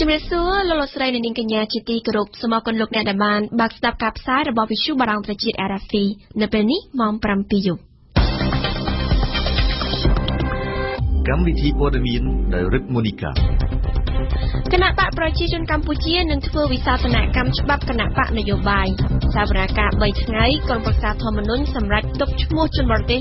ជំរាបសួរលោកស្រីនិងនាងកញ្ញាជាទីគោរពសូមអរគុណលោកអ្នកដែលបានបើកស្ដាប់ការផ្សាយរបស់វិទ្យុបារាំងប្រជាជាតិ RFI នៅពេលនេះម៉ោង 7 យប់កម្មវិធីព័ត៌មានដោយរិទ្ធមូនីកាគណៈបកប្រជាជនកម្ពុជានឹងធ្វើវិសោធនកម្មច្បាប់គណៈបកនយោបាយសាវនាការ3ថ្ងៃក្រុមប្រឹក្សាធម្មនុញ្ញសម្រាប់ទុកឈ្មោះជនបរទេស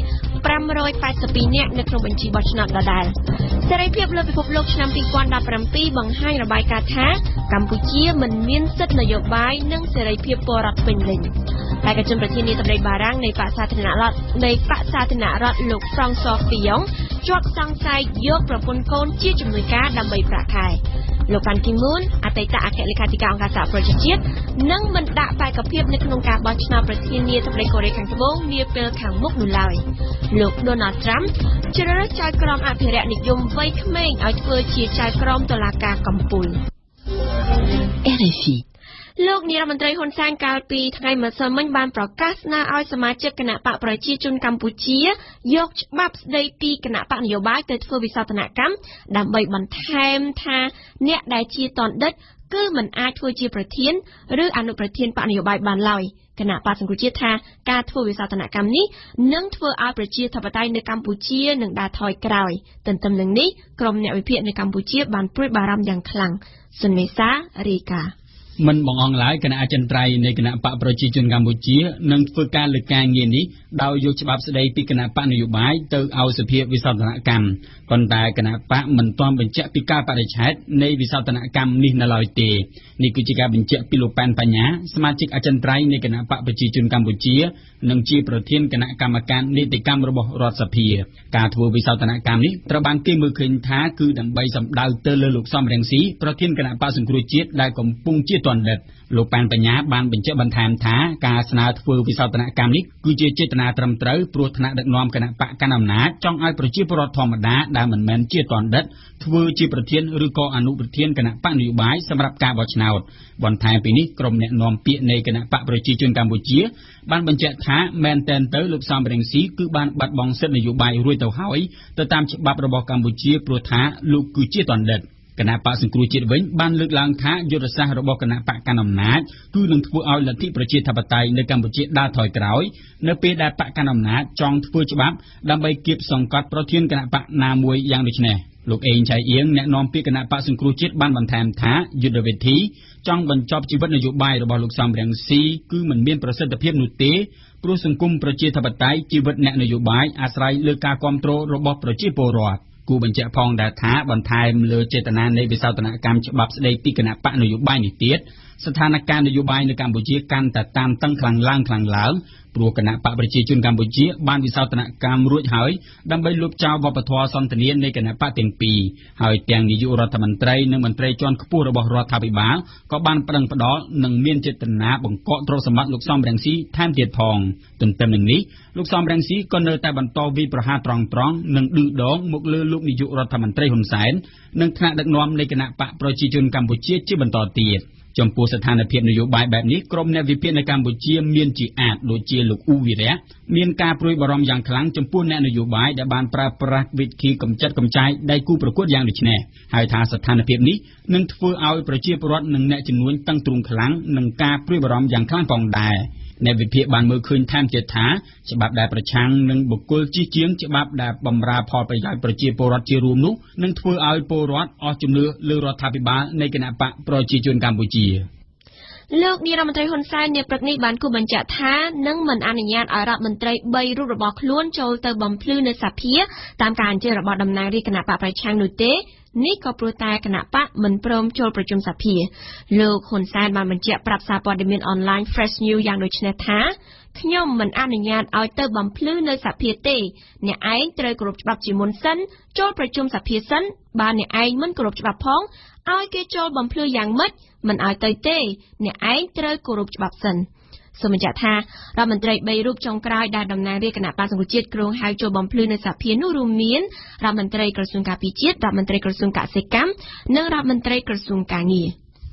582នាក់នៅក្នុងបញ្ជីបោះឆ្នោតដដែលសេរីភាពលើពិភពលោកឆ្នាំ2017បង្ហាញរបាយការណ៍ថាកម្ពុជាមិនមានសិទ្ធិនយោបាយនិងសេរីភាពពលរដ្ឋពេញលេញតែកជនប្រធានាធិបតីបារាំងនៃបកសាធារណរដ្ឋលោក François Fillon ជាប់សង្ស័យយកប្រពន្ធកូនជាជំនួយការដើម្បីប្រាក់ខែលោកប៉ាន់គីមូនអតីតអគ្គលេខាធិការអង្គការសហប្រជាជាតិនឹងមិនដាក់បេក្ខភាពនៅក្នុងការបោះឆ្នោតប្រធានាធិបតីកូរ៉េខាងត្បូងនាពេលខាងមុខនោះឡើយលោក Donald Trump ជ្រើសរើសចៅក្រមអភិរក្សនិយមវ័យក្មេងឲ្យធ្វើជាចៅក្រមតុលាការកំពូល RFIលោកនាយរដ្ឋមន្ត្រីហ៊ុនសែនកាលពីថ្ងៃម្សិលមិញបានប្រកាសស្នើឲ្យសមាជិកគណៈបកប្រជាជនកម្ពុជាយកច្បាប់ស្ដីពីគណៈបកនយោបាយទៅធ្វើវិសោធនកម្មដើម្បីបន្ថែមថាអ្នកដែលជាតនដិតគឺមិនអាចធ្វើជាប្រធានឬអនុប្រធានបកនយោបាយបានឡើយគណៈបកសង្គ្រោះជាតិថាការធ្វើវិសោធនកម្មនេះនឹងធ្វើឲ្យប្រជាធិបតេយ្យនៅកម្ពុជានឹងដើរថយក្រោយទន្ទឹមនឹងនេះក្រុមអ្នកវិភាគនៅកម្ពុជាបានព្រួយបារម្ភយ៉ាងខ្លាំងសុនមេសារីកាមិនបងអងឡើយគណៈអចិន្ត្រៃយ៍នៃគណៈបកប្រជាជនកម្ពុជានឹងធ្វើការលើកការងារនេះដោយយកច្បាប់ស្ដីពីគណៈបកនយោបាយទៅឲ្យសភាវិសោធនកម្មប៉ុន្តែគណៈបកមិនទាន់បញ្ជាក់ពីការបដិឆេទនៃវិសោធនកម្មនេះនៅឡើយទេនេះគឺជាការបញ្ជាក់ពីលោកប៉ែនបញ្ញាសមាជិកអចិន្ត្រៃយ៍នៃគណៈបកប្រជាជនកម្ពុជានិងជាប្រធានគណៈកម្មការនីតិកម្មរបស់រដ្ឋសភាការធ្វើវិសោធនកម្មនេះត្រូវបានគេមើលឃើញថាគឺដើម្បីសម្ដៅទៅលើលោកសំរងស៊ីប្រធានគណៈបកសង្គ្រោះជាតិដែលកំពុងជាតនដិតលោកប៉ែនបញ្ញាបានបញ្ជាក់បន្ថែមថាការស្នើធ្វើវិសោធនកម្មនេះគឺជាចេតនាត្រឹមត្រូវព្រោះថ្នាក់ដឹកនាំគណៈបកកណ្ដាលអំណាចចង់ឲ្យប្រជាពលរដ្ឋធម្មតាដែលមិនមែនជាតនដិតធ្វើជាប្រធានឬក៏អនុប្រធានគណៈបកនយោបាយសម្រាប់ការបោះឆ្នោតបន្ថែមពីនេះក្រុមអ្នកនាំពាក្យនៃគណៈបកប្រជាជនកម្ពុជាបានបញ្ជាក់ថាមែនទែនទៅលោកសំរងស៊ីគឺបានបាត់បង់សិទ្ធិនយោបាយរួចទៅហើយទៅតាមច្បាប់របស់កម្ពុជាព្រោះថាលោកគឺជាតនដិតគណៈបកសង្គ្រោះជាតិវិញបានលើកឡើងថាយុទ្ធសាស្ត្ររបស់គណៈបកកណ្ដាលអំណាចគឺនឹងធ្វើឲ្យលទ្ធិប្រជាធិបតេយ្យនៅកម្ពុជាដើរថយក្រោយនៅពេលដែលបកកណ្ដាលអំណាចចង់ធ្វើច្បាប់ដើម្បីគៀបសង្កត់ប្រធានគណៈបកណាមួយយ៉ាងដូចនេះលោកអេងឆៃអៀងអ្នកនាំពាក្យគណៈបកសង្គ្រោះជាតិបានបន្ថែមថាយុទ្ធវិធីចង់បញ្ចប់ជីវិតនយោបាយរបស់លោកសំរងស៊ីគឺមិនមានប្រសិទ្ធភាពនោះទេព្រោះសង្គមប្រជាធិបតេយ្យជីវិតអ្នកនយោបាយអាស្រ័យលើការគ្រប់គ្រងរបស់ប្រជាពលរដ្ឋគូបញ្ជាក់ផងដែរថាបន្ថែមលើចេតនានៃវិសោធនកម្មច្បាប់ស្ដីពីគណៈបកនយោបាយនេះទៀតស្ថានភាពនយោបាយនៅកម្ពុជាកាន់តែតានតឹងខ្លាំងឡើងព្រោះគណៈបកប្រជាជនកម្ពុជាបានវិសោធនកម្មរួចហើយដើម្បីលុបចោលវប្បធម៌សន្តានានៃគណៈបកទាំងពីរហើយទាំងនាយករដ្ឋមន្ត្រីនិងមន្ត្រីជាន់ខ្ពស់របស់រដ្ឋាភិបាលក៏បានប្តឹងផ្តល់និងមានចេតនាបង្កកទ្រព្យសម្បត្តិលោកសំរងស៊ីថែមទៀតផងទន្ទឹមនឹងនេះលោកសំរងស៊ីក៏នៅតែបន្តវិប្រហារត្រង់និងឌឺដងមកលើលោកនាយករដ្ឋមន្ត្រីហ៊ុនសែននិងថ្នាក់ដឹកនាំនៃគណៈបកប្រជាជនកម្ពុជាជាបន្តទៀតចំពោះស្ថានភាពនយោបាយបែបនេះក្រុមអ្នកវិភាគនៅកម្ពុជាមានជាអាចដូចជាលោកអ៊ូវីរៈមានការព្រួយបារម្ភយ៉ាងខ្លាំងចំពោះអ្នកនយោបាយដែលបានប្រើប្រាស់វិធីកម្ចាត់កម្ចាយដៃគូប្រកួតយ៉ាងដូចនេះហើយថាស្ថានភាពនេះនឹងធ្វើឲ្យប្រជាពលរដ្ឋនិងអ្នកជំនួញតឹងទ្រូងខ្លាំងនឹងការព្រួយបារម្ភយ៉ាងខ្លាំងផងដែរអ្នកវិភាគបានមើលឃើញថែមទៀតថាច្បាប់ដែលប្រឆាំងនឹងបុគ្គលជិះជាងច្បាប់ដែលបំរើផលប្រយោជន៍ប្រជាពលរដ្ឋជារួមនោះនឹងធ្វើឲ្យពលរដ្ឋអស់ជំនឿលើរដ្ឋាភិបាលនៃគណៈបកប្រជាជនកម្ពុជាលោកនាយរដ្ឋមន្ត្រីហ៊ុនសែននាព្រឹកនេះបានគូបញ្ជាក់ថានឹងមិនអនុញ្ញាតឲ្យរដ្ឋមន្ត្រី3រូបរបស់ខ្លួនចូលទៅបំភ្លឺនៅសភាតាមការអញ្ជើញរបស់តំណាងរាស្ត្រគណៈបកប្រឆាំងនោះទេនេះក៏ព្រោះតែគណៈបកមិនព្រមចូលប្រជុំសភាលោកហ៊ុនសែនបានបញ្ជាក់ប្រាប់សារព័ត៌មានអនឡាញ Fresh News យ៉ាងដូចនេះថាខ្ញុំមិនអនុញ្ញាតឲ្យទៅបំភ្លឺនៅសភាទេអ្នកឯងត្រូវគោរពច្បាប់ជាមុនសិនចូលប្រជុំសភាសិនបើអ្នកឯងមិនគោរពច្បាប់ផងឲ្យគេចូលបំភ្លឺយ៉ាងម៉េចមិនឲ្យទៅទេអ្នកឯងត្រូវគោរពច្បាប់សិនសូមបញ្ជាក់ថារដ្ឋមន្ត្រី3រូបចុងក្រោយដែលតំណាងរាស្ត្រគណៈបក្សសង្គ្រោះជាតិគ្រងហៅចូលបំភ្លឺនៅសភានោះរួមមានរដ្ឋមន្ត្រីក្រសួងការពារជាតិរដ្ឋមន្ត្រីក្រសួងកសិកម្មនិងរដ្ឋមន្ត្រីក្រសួងកាងារ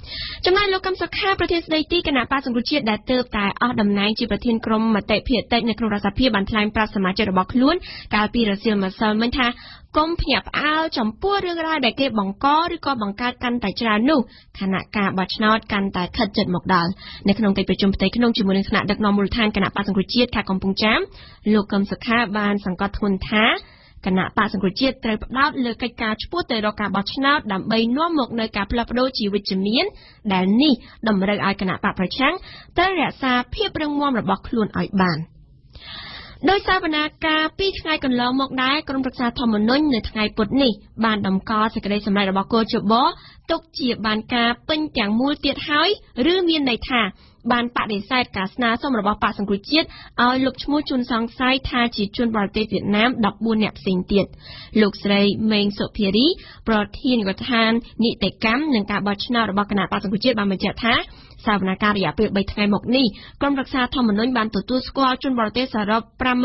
ចំណែកលោកកឹមសុខាប្រធានស្ដីទីគណៈបក្សសង្គ្រោះជាតិដែលទើបតែអស់តំណែងជាប្រធានក្រុមមតិភាគតិចនៅក្នុងរដ្ឋសភាបានថ្លែងប្រាប់សមាជិករបស់ខ្លួនកាលពីរសៀលម្សិលមិញថាកុំភ្ញាក់ផ្អើលចំពោះរឿងរ៉ាវដែលគេបង្កឬក៏បង្កើតកាន់តែច្រើននោះខណៈការបោះឆ្នោតកាន់តែខិតជិតមកដល់នៅក្នុងកិច្ចប្រជុំផ្ទៃក្នុងជាមួយនឹងថ្នាក់ដឹកនាំមូលដ្ឋានគណៈបក្សសង្គ្រោះជាតិខេត្តកំពង់ចាមលោកកឹមសុខាបានសង្កត់ធ្ងន់ថាគណៈបក្សសង្គ្រោះជាតិត្រូវផ្ដោតលើកិច្ចការឆ្ពោះទៅរកការបោះឆ្នោតដើម្បីនាំមកនូវការផ្លាស់ប្ដូរជាវិជ្ជមានដែលនេះតម្រូវឲ្យគណៈបក្សប្រឆាំងត្រូវរក្សាភាពរឹងមាំរបស់ខ្លួនឲ្យបានដោយសារបណ្ណាការពីថ្ងៃកន្លងមកដែរក្រុមប្រឹក្សាធម្មនុញ្ញនៅថ្ងៃពុធនេះបានតម្កល់សេចក្តីសម្រេចរបស់គូជបទុកជាបានការពេញទាំងមូលទៀតហើយឬមានន័យថាបានបដិសេធការស្នើសុំរបស់បក្សសង្គ្រោះជាតិឲ្យលុបឈ្មោះជនសង្ស័យថាជាជនបរទេសវៀតណាម14នាក់ផ្សេងទៀតលោកស្រីមេងសុភារីប្រធានរដ្ឋាននីតិកម្មនិងការបោះឆ្នោតរបស់គណៈបក្សសង្គ្រោះជាតិបានបញ្ជាក់ថាសវនកម្មរយៈពេល3ថ្ងៃមកនេះក្រុមរក្សាធម្មនុញ្ញបានទទួលស្គាល់ជនបរទេសសរុប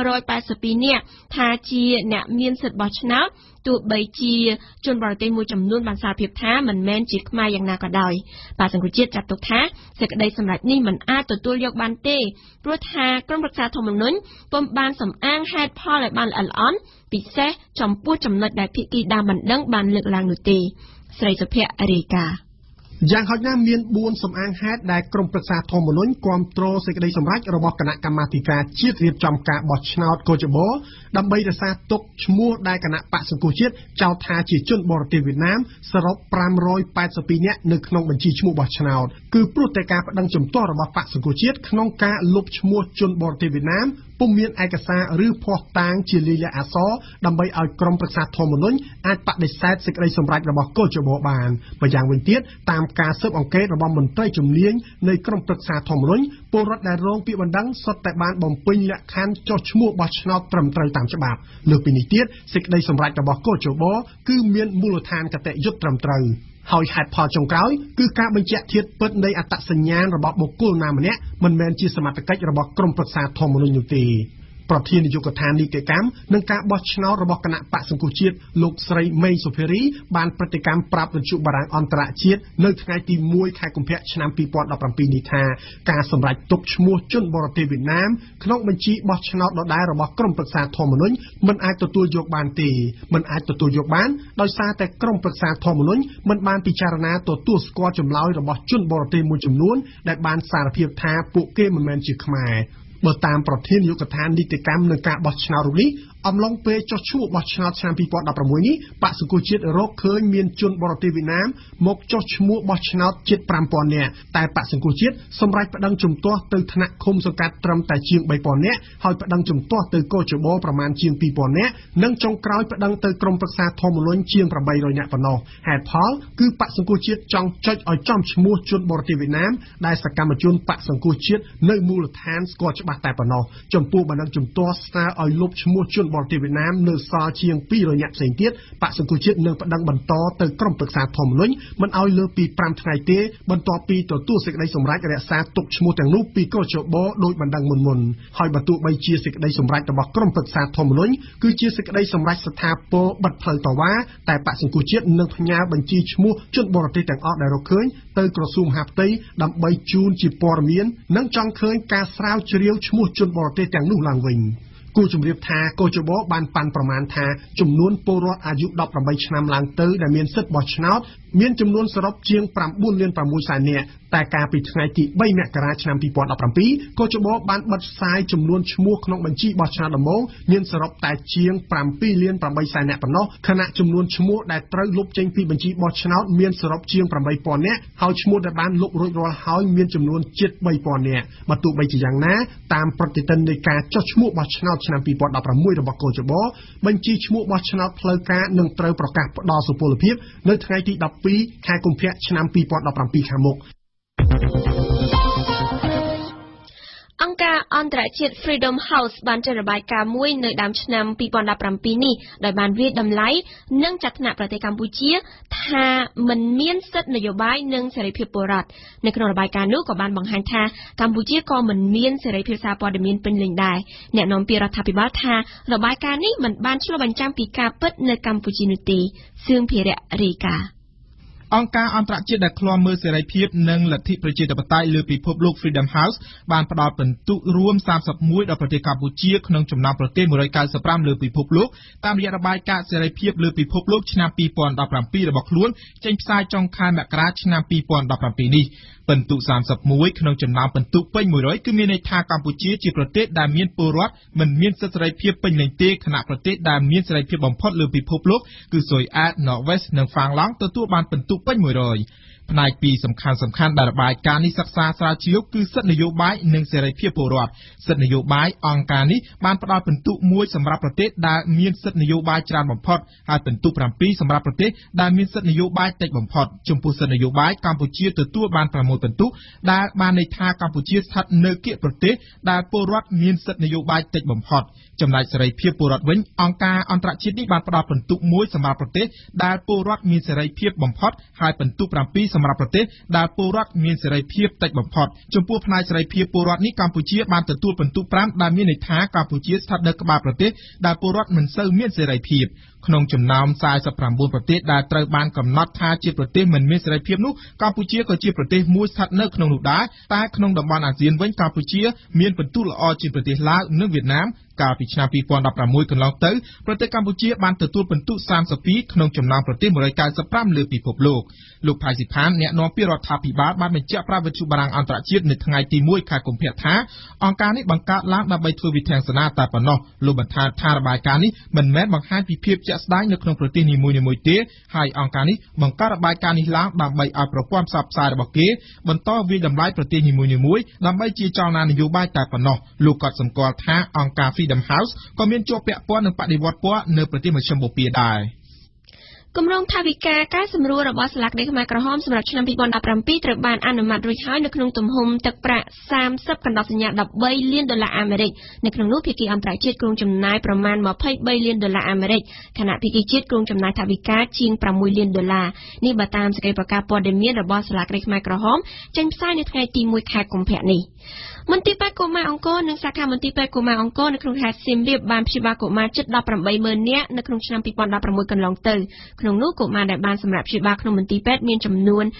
582នាក់ថាជាអ្នកមានសិទ្ធិបោះឆ្នោតទោះបីជាជនបរទេសមួយចំនួនបានសារភាពថាមិនមែនជាខ្មែរយ៉ាងណាក៏ដោយបក្សសង្គ្រោះជាតិចាត់ទុកថាសេចក្តីសម្រេចនេះមិនអាចទទួលយកបានទេព្រោះថាក្រុមរក្សាធម្មនុញ្ញពុំបានសំអាងហេតុផលឲ្យបានល្អិតល្អន់ពិសេសចំពោះចំណុចដែលភាគីដើមបណ្ដឹងបានលើកឡើងនោះទេស្រីសុភ័ក្ររាយការណ៍យ៉ាងហោចណាស់មាន4សំអាងហេតុដែលក្រុមប្រឹក្សាធម្មនុញ្ញគាំទ្រសេចក្តីសម្រេចរបស់គណៈកម្មាធិការជាតិរៀបចំការបោះឆ្នោតកោជបដើម្បីរក្សាទុកឈ្មោះដែលគណៈបក្សសង្គ្រោះជាតិចោទថាជាជនបរទេសវៀតណាមសរុប582នាក់នៅក្នុងបញ្ជីឈ្មោះបោះឆ្នោតគឺព្រោះតែការប្តឹងជំទាស់របស់បក្សសង្គ្រោះជាតិក្នុងការលុបឈ្មោះជនបរទេសវៀតណាមពុំមានឯកសារឬភស្តុតាងជាលាយលក្ខណ៍អក្សរដើម្បីឲ្យក្រុមប្រឹក្សាធម្មនុញ្ញអាចបដិសេធសេចក្តីសម្រេចរបស់កោជបបានម្យ៉ាងវិញទៀតតាមការស៊ើបអង្កេតរបស់មន្ត្រីជំនាញនៃក្រុមប្រឹក្សាធម្មនុញ្ញពលរដ្ឋដែលរងពាក្យបណ្ដឹងសុទ្ធតែបានបំពេញលក្ខខណ្ឌចុះឈ្មោះបោះឆ្នោតត្រឹមត្រូវតាមច្បាប់លើសពីនេះទៀតសេចក្តីសម្រេចរបស់កោជបគឺមានមូលដ្ឋានគតិយុត្តត្រឹមត្រូវហើយហេតុផលចុងក្រោយគឺការបញ្ជាក់ធាតុពិតនៃអត្តសញ្ញាណរបស់បុគ្គលណាម្នាក់មិនមែនជាសមត្ថកិច្ចរបស់ក្រុមប្រឹក្សាធម្មនុញ្ញនោះទេប្រធាននាយកដ្ឋាននីតិកម្មនិងការបោះឆ្នោតរបស់គណៈបក្សសង្គ្រោះជាតិលោកស្រីមេងសុភារីបានប្រតិកម្មប្រាប់វិទ្យុបារាំងអន្តរជាតិនៅថ្ងៃទី1ខែកុម្ភៈឆ្នាំ2017នេះថាការសម្រេចទុកឈ្មោះជនបរទេសវៀតណាមក្នុងបញ្ជីបោះឆ្នោតដដែលរបស់ក្រុមប្រឹក្សាធម្មនុញ្ញមិនអាចទទួលយកបានទេមិនអាចទទួលយកបានដោយសារតែក្រុមប្រឹក្សាធម្មនុញ្ញមិនបានពិចារណាទទួលស្គាល់ចម្លើយរបស់ជនបរទេសមួយចំនួនដែលបានសារភាពថាពួកគេមិនមែនជាខ្មែរបើតាមប្រធាននាយកដ្ឋាននីតិកម្មនឹងការបោះឆ្នោតនេះអំឡុងពេលចុះឈ្មោះបោះឆ្នោតឆ្នាំ2016នេះបក្សសង្គ្រោះជាតិរកឃើញមានជនបរទេសវៀតណាមមកចុះឈ្មោះបោះឆ្នោតជិត 5000 នាក់តែបក្សសង្គ្រោះជាតិសម្រេចប្តឹងជំទាស់ទៅថ្នាក់ឃុំសង្កាត់ត្រឹមតែជាង 3000 នាក់ហើយប្តឹងជំទាស់ទៅកោជបប្រមាណជាង 2000 នាក់និងចុងក្រោយប្តឹងទៅក្រុមប្រឹក្សាធម្មនុញ្ញជាង 800 នាក់ប៉ុណ្ណោះហេតុផលគឺបក្សសង្គ្រោះជាតិចង់ចុចឲ្យចំឈ្មោះជនបរទេសវៀតណាមដែលសកម្មជនបក្សសង្គ្រោះជាតិនៅមូលដ្ឋានស្គាល់ច្បាស់តែប៉ុណ្ណោះចំពោះបណ្ដឹងជំទាស់ស្នើឲ្យលុបឈ្មោះជនបរទេសវៀតណាមនៅសល់ជាង200នាក់ផ្សេងទៀតបក្សសង្គ្រោះជាតិនឹងប្តឹងបន្តទៅក្រុមប្រឹក្សាធម្មនុញ្ញមិនឲ្យលើសពី5ថ្ងៃទេបន្ទាប់ពីទទួលសេចក្តីសម្រេចរក្សាទុកឈ្មោះទាំងនោះពីកោជបដោយបណ្ដឹងមុនហើយបើទោះបីជាសេចក្តីសម្រេចរបស់ក្រុមប្រឹក្សាធម្មនុញ្ញគឺជាសេចក្តីសម្រេចស្ថាពរបិទផ្លូវតវ៉ាតែបក្សសង្គ្រោះជាតិនឹងផ្ញើបញ្ជីឈ្មោះជនបរទេសទាំងអស់ដែលរកឃើញទៅក្រសួងមហាផ្ទៃដើម្បីជូនជាព័ត៌មាននិងចង់ឃើញការស្រាវជ្រាវឈ្មោះជនបរទេសទាំងនោះឡើងវិញគូជំរាបថាកោជបបានប៉ាន់ប្រមាណថាចំនួនពលរដ្ឋអាយុ18ឆ្នាំឡើងទៅដែលមានសិទ្ធិបោះឆ្នោតមានចំនួនសរុបជាង 9.6 លាននាក់តែកាលពីថ្ងៃទី3មករាឆ្នាំ2017កោជបបានបិទផ្សាយចំនួនឈ្មោះក្នុងបញ្ជីបោះឆ្នោតដំបូងមានសរុបតែជាង 7.8 លាននាក់ប៉ុណ្ណោះខណៈចំនួនឈ្មោះដែលត្រូវលុបចេញពីបញ្ជីបោះឆ្នោតមានសរុបជាង 8,000 នាក់ហើយឈ្មោះដែលបានលុបរួចរាល់ហើយមានចំនួនជិត 3,000 នាក់បើទោះបីជាយ៉ាងណាតាមប្រតិទិននៃការចុះឈ្មោះបោះឆ្នោតឆ្នាំ2016របស់កោជបបញ្ជីឈ្មោះបោះឆ្នោតផ្លូវការនឹងត្រូវប្រកាសផ្ដល់សុពលភាពនៅថ្ងៃទី12ខែកុម្ភៈឆ្នាំ2017ខាងមុខអង្គការអន្តរជាតិ Freedom House បានចេញរបាយការណ៍មួយនៅដើមឆ្នាំ2017នេះដោយបានវាយតម្លៃនិងចាត់ថ្នាក់ប្រទេសកម្ពុជាថាមិនមានសិទ្ធិនយោបាយនិងសេរីភាពពលរដ្ឋនៅក្នុងរបាយការណ៍នោះក៏បានបង្ហាញថាកម្ពុជាក៏មិនមានសេរីភាពសារព័ត៌មានពេញលេញដែរអ្នកនាំពាក្យរដ្ឋាភិបាលថារបាយការណ៍នេះមិនបានឆ្លុះបញ្ចាំងពីការពិតនៅកម្ពុជានោះទេសឿងភិរៈរាយការណ៍អង្គការអន្តរជាតិដែលឃ្លាំមើលសេរីភាពនិងលទ្ធិប្រជាធិបតេយ្យលើពិភពលោក Freedom House បានផ្ដល់ពិន្ទុរួម31ដល់ប្រទេសកម្ពុជាក្នុងចំណោមប្រទេស195លើពិភពលោកតាមរយៈរបាយការណ៍សេរីភាពលើពិភពលោកឆ្នាំ2017របស់ខ្លួនចេញផ្សាយចុងខែមករាឆ្នាំ2017នេះពិន្ទុ31ក្នុងចំណោមពិន្ទុពេញ100គឺមានន័យថាកម្ពុជាជាប្រទេសដែលមានពលរដ្ឋមិនមានសិទ្ធិសេរីភាពពេញលេញទេខណៈប្រទេសដែលមានសេរីភាពបំផុតលើពិភពលោកគឺស៊ុយអែត Norwest និងហ្វាំងឡង់ទទួលបានពិន្ទុពេញ100ផ្នែកពីសំខាន់ដែលរបាយការណ៍នេះសិក្សាស្រាវជ្រាវគឺសិទ្ធិនយោបាយនិងសេរីភាពពលរដ្ឋសិទ្ធិនយោបាយអង្គការនេះបានផ្ដល់ពិន្ទុ1សម្រាប់ប្រទេសដែលមានសិទ្ធិនយោបាយច្រើនបំផុតហើយពិន្ទុ7សម្រាប់ប្រទេសដែលមានសិទ្ធិនយោបាយតិចបំផុតចំពោះសិទ្ធិនយោបាយកម្ពុជាទទួលបាន6ពិន្ទុដែលបានន័យថាកម្ពុជាស្ថិតនៅកៀកប្រទេសដែលពលរដ្ឋមានសិទ្ធិនយោបាយតិចបំផុតចំណែកសេរីភាពពលរដ្ឋវិញអង្គការអន្តរជាតិនេះបានផ្ដល់ពិន្ទុ1សម្រាប់ប្រទេសដែលពលរដ្ឋមានសេរីភាពបំផុតហើយពិន្ទុ7សម្រាប់ប្រទេសដែលពលរដ្ឋមានសេរីភាពតិចបំផុតចំពោះផ្នែកសេរីភាពពលរដ្ឋនេះកម្ពុជាបានទទួលពិន្ទុ5ដែលមានន័យថាកម្ពុជាស្ថិតនៅក្បែរប្រទេសដែលពលរដ្ឋមិនសូវមានសេរីភាពក្នុងចំណោម49ប្រទេសដែលត្រូវបានកំណត់ថាជាប្រទេសមិនមានសេរីភាពនោះកម្ពុជាក៏ជាប្រទេសមួយស្ថិតនៅក្នុងនោះដែរតែក្នុងតំបន់អាស៊ានវិញកម្ពុជាមានពិន្ទុល្អជាងប្រទេសឡាវនិងវៀតណាមកាលពីឆ្នាំ2016កន្លងទៅប្រទេសកម្ពុជាបានទទួលពិន្ទុ32ក្នុងចំណោមប្រទេស195លើពិភពលោកផៃស៊ីផានអ្នកនាំពាក្យរដ្ឋាភិបាលបានបញ្ជាក់ប្រាប់វិទ្យុបារាំងអន្តរជាតិនៅថ្ងៃទី1ខែកុម្ភៈថាអង្គការនេះបង្កើតឡើងដើម្បីធ្វើវិធានការតែប៉ុណ្ណោះលោកបន្ថែមថារបាយការណ៍នេះមិនមែនបង្ហាញពីភាពជាក់ស្ដែងនៅក្នុងប្រទេសនីមួយៗទេហើយអង្គការនេះបង្កើតរបាយការណ៍នេះឡើងដើម្បីឲ្យប្រព័ន្ធផ្សព្វផ្សាយរបស់គេបន្តវិយតម្លៃប្រទេសនីមួយៗដើម្បីជាចលនានយោបាយតែប៉ុណ្ណោះលោកក៏សម្គាល់ថាអង្គការ Freedom House ក៏មានជាប់ពាក់ព័ន្ធនឹងបដិវត្តពណ៌នៅប្រទេសមជ្ឈិមបូព៌ាដែរគម្រោងថវិកាការសម្រួលរបស់សាលាក្តីខ្មែរក្រហមសម្រាប់ឆ្នាំ2017ត្រូវបានអនុម័តរួចហើយនៅក្នុងទំហំទឹកប្រាក់30កណ្ដោះសញ្ញា13លានដុល្លារអាមេរិកនៅក្នុងនោះភាគីអន្តរជាតិគ្រោងចំណាយប្រមាណ23លានដុល្លារអាមេរិកខណៈភាគីជាតិគ្រោងចំណាយថវិកាជាង6លានដុល្លារនេះបើតាមសេចក្តីប្រកាសព័ត៌មានរបស់សាលាក្តីខ្មែរក្រហមចេញផ្សាយនៅថ្ងៃទី1ខែកុម្ភៈនេះមន្ទីរពេទ្យកុមារអង្គរនិងសាខាមន្ទីរពេទ្យកុមារអង្គរនៅក្នុងខេត្តសៀមរាបបានព្យាបាលកុមារជិត180,000នាក់នៅក្នុងឆ្នាំ2016កន្លងទៅក្នុងនោះកុមារដែលបានសម្រាប់ព្យាបាលក្នុងមន្ទីរពេទ្យមានចំនួន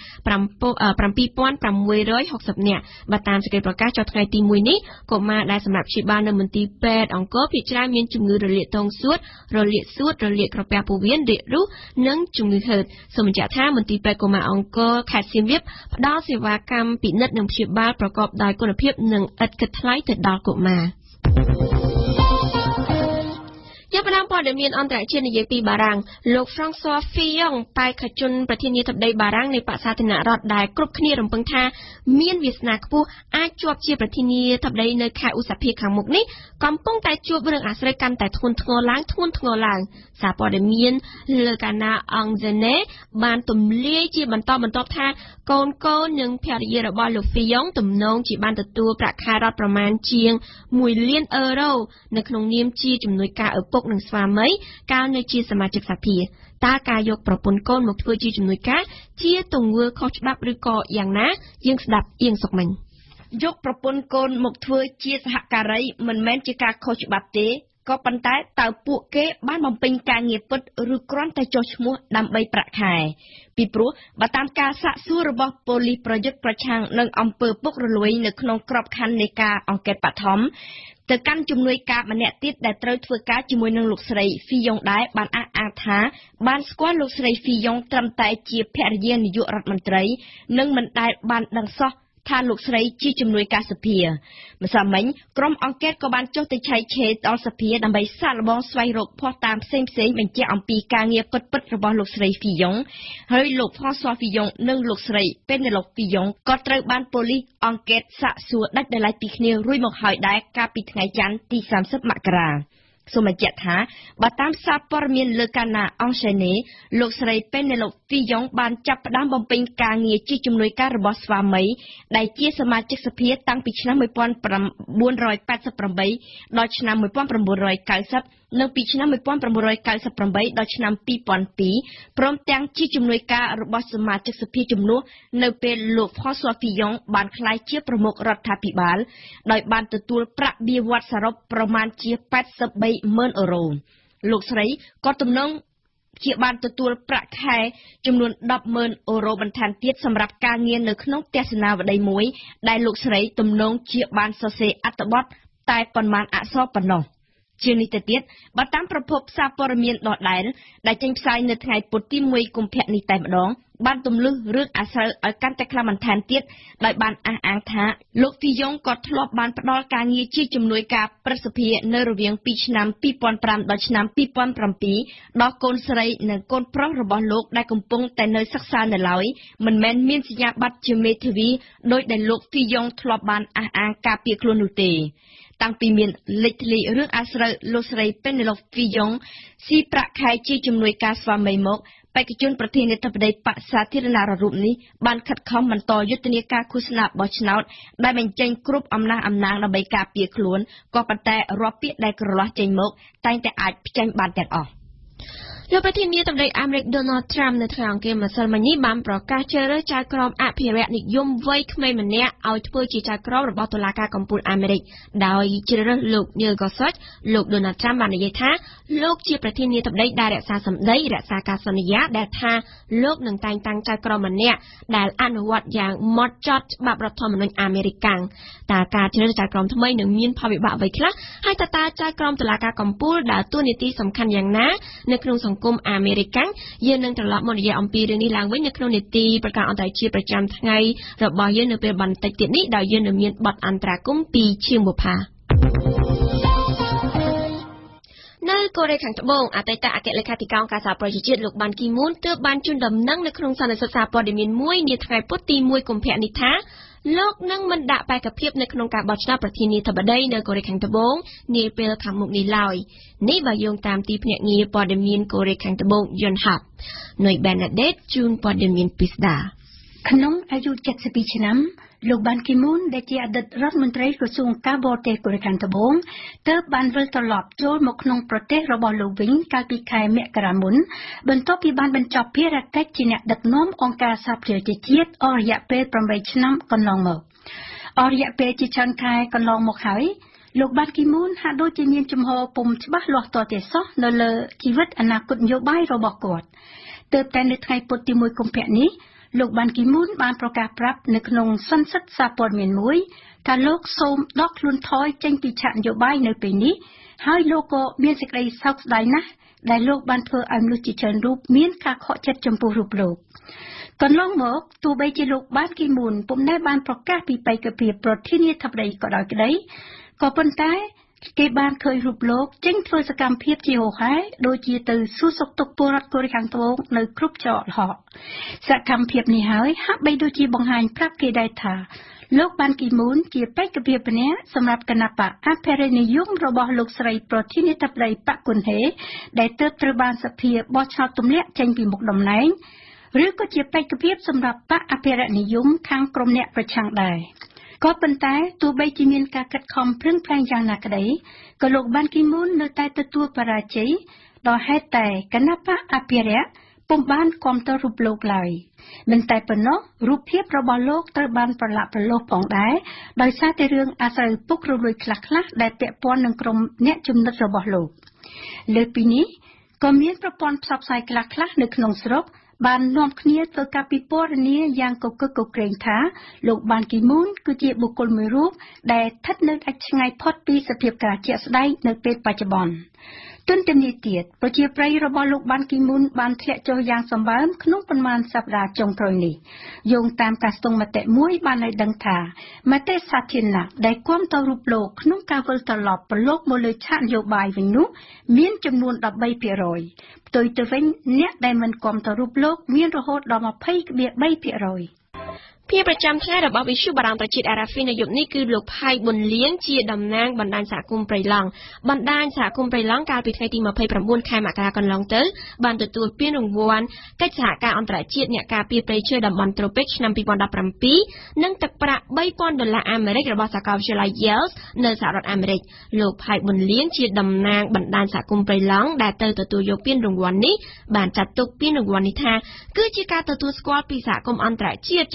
7,660នាក់បើតាមសេចក្តីប្រកាសចុះថ្ងៃទី1នេះកុមារដែលសម្រាប់ព្យាបាលនៅមន្ទីរពេទ្យអង្គរភាគច្រើនមានជំងឺរលាកទងសួតរលាកសួតរលាកក្រពះពោះវៀនរាគរូសនិងជំងឺហឺតសូមបញ្ជាក់ថាមន្ទីរពេទ្យកុមារអង្គរខេត្តសៀមរាបផ្ដល់សេវាកម្មពិនិត្យនិងព្យាបាលប្រកបដោយគុណភាពនិងឥតគិតថ្លៃទៅដល់កុមារចាប់ផ្ដើមព័ត៌មានអន្តរជាតិនិយាយពីបារាំងលោក François Fillon បេក្ខជនប្រធានាធិបតីបារាំងនៃបក្សសាធារណរដ្ឋដែលគ្រប់គ្នារំពឹងថាមានវាសនាខ្ពស់អាចជាប់ជាប្រធានាធិបតីនៅខែឧសភាខាងមុខនេះកំពុងតែជួបរឿងអាស្រូវកាន់តែធ្ងន់ធ្ងរឡើងសារព័ត៌មាន Le Canard Enchaîné បានទម្លាយជាបន្តបន្ទាប់ថាកូននិងភរិយារបស់លោក Fillon ទំនងជាបានទទួលប្រាក់ខែរដ្ឋប្រមាណជាង1លានអឺរ៉ូនៅក្នុងនាមជាជំនួយការឪពុកនិងស្វាមីកាលនៅជាសមាជិកសភាតើការយកប្រពន្ធកូនមកធ្វើជាជំនួយការជាទង្វើខុសច្បាប់ឬក៏យ៉ាងណាយើងស្ដាប់អៀងសុកមិញយកប្រពន្ធកូនមកធ្វើជាសហការីមិនមែនជាការខុសច្បាប់ទេក៏ប៉ុន្តែតើពួកគេបានបំពេញការងារពិតឬគ្រាន់តែចុះឈ្មោះដើម្បីប្រាក់ខែពីព្រោះបើតាមការសាកសួររបស់ប៉ូលីសប្រយុទ្ធប្រឆាំងនឹងអំពើពុករលួយនៅក្នុងក្របខ័ណ្ឌនៃការអង្កេតបឋមទៅកាន់ជំនួយការម្នាក់ទៀតដែលត្រូវធ្វើការជាមួយនឹងលោកស្រី Fillon ដែរបានអះអាងថាបានស្គាល់លោកស្រី Fillon ត្រឹមតែជាភរិយានាយករដ្ឋមន្ត្រីនិងមិនដែលបានដឹងសោះថាលោកស្រីជាជំនួយការសភាម្សិលមិញក្រុមអង្គការក៏បានចុះទៅឆែកឆេរដល់សភាដើម្បីសាកល្បងស្វែងរកភស្តុតាងផ្សេងៗបញ្ជាក់អំពីការងារពិតៗរបស់លោកស្រី Fillon ហើយលោក François Fillon និងលោកស្រី Penelope Fillon ក៏ត្រូវបានប៉ូលីសអង្កេតសាកសួរដាច់ដោយឡែកពីគ្នារួចមកហើយដែរកាលពីថ្ងៃច័ន្ទទី30មករាសូមបញ្ជាក់ថាបើតាមសារព័ត៌មាន Le Canard Enchaîné លោកស្រី Penelope Fillon បានចាប់ផ្ដើមបំពេញការងារជាជំនួយការរបស់ស្វាមីដែលជាសមាជិកសភាតាំងពីឆ្នាំ1988ដល់ឆ្នាំ1990និងពីឆ្នាំ1998ដល់ឆ្នាំ2002ព្រមទាំងជាជំនួយការរបស់សមាជិកសភាជំនួសនៅពេលលោក François Fillon បានក្លាយជាប្រមុខរដ្ឋាភិបាលដោយបានទទួលប្រាក់បៀវត្សសរុបប្រមាណជា83,000,000 អឺរ៉ូលោកស្រីក៏ទំនងជាបានទទួលប្រាក់ខែចំនួន 10,000 អឺរ៉ូបន្ថែមទៀតសម្រាប់ការងារនៅក្នុងទស្សនាវដ្តីមួយដែលលោកស្រីទំនងជាបានសរសេរអត្ថបទតែប៉ុន្មានអក្សរប៉ុណ្ណោះជានេះទៅទៀតបើតាមប្រភពសារព័ត៌មានដដែលដែលចេញផ្សាយនៅថ្ងៃពុធទី 1 កុម្ភៈនេះតែម្ដងបានទម្លឹះរឿងអាស្រូវឲ្យកាន់តែខ្លាំងបន្ថែមទៀតដោយបានអះអាងថាលោកទីយ៉ុងក៏ធ្លាប់បានផ្ដល់ការងារជាជំនួយការប្រសិទ្ធភាពនៅរវាងពីឆ្នាំ 2005 ដល់ឆ្នាំ 2007 ដល់កូនស្រីនិងកូនប្រុសរបស់លោកដែលកំពុងតែនៅសិក្សានៅឡើយមិនមែនមានសញ្ញាបត្រជាមេធាវីដោយដែលលោកទីយ៉ុងធ្លាប់បានអះអាងការពារខ្លួននោះទេតាំងពីមានលេចធ្លាយរឿងអាស្រូវលោកស្រី Penelope Fillon ស៊ីប្រាក់ខែជាជំនួយការស្វាមីមកបេក្ខជនប្រធានាធិបតីបក្សសាធារណរដ្ឋរូបនេះបានខិតខំបន្តយុទ្ធនាការឃោសនាបោះឆ្នោតដែលបញ្ចេញគ្រប់អំណះអំណាងដើម្បីការពារខ្លួនក៏ប៉ុន្តែរាល់ពាក្យដែលក្រឡោះចេញមកតែងតែអាចផ្ចាញ់បានទាំងអស់លោកប្រធានាធិបតីអាមេរិក Donald Trump នៅថ្ងៃអង្គារម្សិលមិញនេះបានប្រកាសជ្រើសរើសចៅក្រមអភិរក្សនិយមវ័យក្មេងម្នាក់ឲ្យធ្វើជាចៅក្រមរបស់តុលាការកំពូលអាមេរិកដោយជ្រើសរើសលោក Neil Gorsuch លោក Donald Trump បាននិយាយថាលោកជាប្រធានាធិបតីដែលរក្សាសម្ដីរក្សាការសន្យាដែលថាលោកនឹងតែងតាំងចៅក្រមម្នាក់ដែលអនុវត្តយ៉ាងម៉ត់ចត់ច្បាប់រដ្ឋធម្មនុញ្ញអាមេរិកកាំងតើការជ្រើសរើសចៅក្រមថ្មីនឹងមានផលវិបាកអ្វីខ្លះហើយតើចៅក្រមតុលាការកំពូលដើរតួនាទីសំខាន់យ៉ាងណានៅក្នុងសង្គមអាមេរិកកាំងយើងនឹងត្រឡប់មកនិយាយអំពីរឿងនេះឡើងវិញនៅក្នុងនីតិប្រកាសអន្តរជាតិប្រចាំថ្ងៃរបស់យើងនៅពេលបន្តិចទៀតនេះដោយយើងនឹងមានបទអន្តរាគមន៍ពីឈៀងបុប្ផានៅកូរ៉េខាងត្បូងអតីតអគ្គលេខាធិការអង្គការសហប្រជាជាតិលោកបានគីមូនទើបបានជូនដំណឹងនៅក្នុងសន្និសីទសារព័ត៌មានមួយនាថ្ងៃពុធទី 1 កុម្ភៈនេះថាលោកនឹងមិនដាក់បេក្ខភាពនៅក្នុងការបោះឆ្នោតប្រធានាធិបតីនៅកូរ៉េខាងត្បូងនាពេលខាងមុខនេះឡើយនេះបើយោងតាមទីភ្នាក់ងារព័ត៌មានកូរ៉េខាងត្បូងយន់ហាប់នុយបែនណាដេតជូនព័ត៌មានពិស្ដាក្នុងអាយុ72ឆ្នាំលោកបានគីមូនដែលជាអតីតរដ្ឋមន្ត្រីក្រសួងការបរទេសកូរ៉េខាងត្បូងទើបបានវិលត្រឡប់ចូលមកក្នុងប្រទេសរបស់លោកវិញកាលពីខែមករាមុនបន្ទាប់ពីបានបញ្ចប់ភារកិច្ចជាអ្នកដឹកនាំអង្គការសហប្រជាជាតិអស់រយៈពេល8ឆ្នាំកន្លងមកអស់រយៈពេលជាច្រើនខែកន្លងមកហើយលោកបានគីមូនហាក់ដូចជាមានជំហរពុំច្បាស់លាស់ទាល់តែសោះនៅលើជីវិតអនាគតនយោបាយរបស់គាត់ទើបតែនៅថ្ងៃពុធទី 1 កុម្ភៈនេះលោកបានគីមូនបានប្រកាសប្រាប់នៅក្នុងសន្និសីទសារព័ត៌មានមួយថាលោកសូមដកខ្លួនថយចេញពីឆាកនយោបាយនៅពេលនេះហើយលោកក៏មានសេចក្តីសោកស្ដាយណាស់ដែលលោកបានធ្វើឲ្យមនុស្សជាច្រើនរូបមានការខកចិត្តចំពោះរូបលោកកន្លងមកទោះបីជាលោកបានគីមូនពុំដែលបានប្រកាសពីបេក្ខភាពប្រធានាធិបតីក៏ដោយក្តីក៏ប៉ុន្តែគេបានឃើញរូបលោកចេញធ្វើសកម្មភាពជាហូរហែដូចជាទៅសួរសុខទុក្ខពលរដ្ឋកូរ៉េខាងត្បូងនៅគ្រប់ច្រកល្ហកសកម្មភាពនេះហើយហាក់បីដូចជាបង្ហាញប្រាប់គេដែរថាលោកបានគីមូនជាបេក្ខភាពម្នាក់សម្រាប់គណបក្សអភិរក្សនិយមរបស់លោកស្រីប្រធានាធិបតីប៉ាក់គុនហេដែលទើបត្រូវបានសភាបោះឆ្នោតទម្លាក់ចេញពីមុខតំណែងឬក៏ជាបេក្ខភាពសម្រាប់បក្សអភិរក្សនិយមខាងក្រុមអ្នកប្រឆាំងដែរក៏ប៉ុន្តែទោះបីជាមានការខិតខំប្រឹងប្រែងយ៉ាងណាក្តីក៏លោកបានគីមូននៅតែទទួលបរាជ័យដោយហេតុតែគណបក្សអភិរក្សពុំបានគាំទ្ររូបលោកឡើយមិនតែប៉ុណ្ណោះរូបភាពរបស់លោកត្រូវបានប្រឡាក់ប្រឡូសផងដែរដោយសារតែរឿងអាស្រូវពុករលួយខ្លះៗដែលពាក់ព័ន្ធនឹងក្រុមអ្នកជំនិតរបស់លោកលើពីនេះក៏មានប្រព័ន្ធផ្សព្វផ្សាយខ្លះៗនៅក្នុងស្រុកបាននាំគ្នាធ្វើការពិពណ៌នាយ៉ាងកកឹកកក្រែងថាលោកបានគីមូនគឺជាបុគ្គលមួយរូបដែលស្ថិតនៅដាច់ឆ្ងាយផុតពីសភាពការជាក់ស្ដែងនៅពេលបច្ចុប្បន្នទន្ទឹមនេះទៀតប្រជាប្រិយរបស់លោកបានគីមូនបានធ្លាក់ចុះយ៉ាងសម្បើមក្នុងប៉ុន្មានសប្តាហ៍ចុងក្រោយនេះយោងតាមការស្ទង់មតិមួយបានឲ្យដឹងថាមតិសាធារណៈដែលគាំទ្ររូបលោកក្នុងការវិលត្រឡប់ប្រឡូកមកលើឆាកនយោបាយវិញនោះមានចំនួន 13%ផ្ទុយទៅវិញអ្នកដែលមិនគាំទ្ររូបលោកមានរហូតដល់ 20.3% ភារប្រចាំថ្ងៃរបស់វិទ្យុបារាំងប្រជាជាតិ RFI នៅយប់នេះគឺលោកផៃប៊ុនលៀងជាតំណាងបណ្ដាញសហគមន៍ព្រៃឡង់បណ្ដាញសហគមន៍ព្រៃឡង់កាលពីថ្ងៃទី 29 ខែមករាកន្លងទៅបានទទួលពានរង្វាន់កិច្ចសហការអន្តរជាតិអ្នកការពារព្រៃឈើតំបន់ត្រូពិកឆ្នាំ 2017 និងទឹកប្រាក់$3,000អាមេរិករបស់សាកលវិទ្យាល័យ Yale នៅសហរដ្ឋអាមេរិកលោកផៃប៊ុនលៀងជាតំណាងបណ្ដាញសហគមន៍ព្រៃឡង់ដែលទៅទទួលយកពានរង្វាន់នេះបានចាត់ទុកពានរង្វាន់នេះថាគឺជាការទទួលស្គាល់ពីសហគមន៍អន្តរជាតិចំពោះ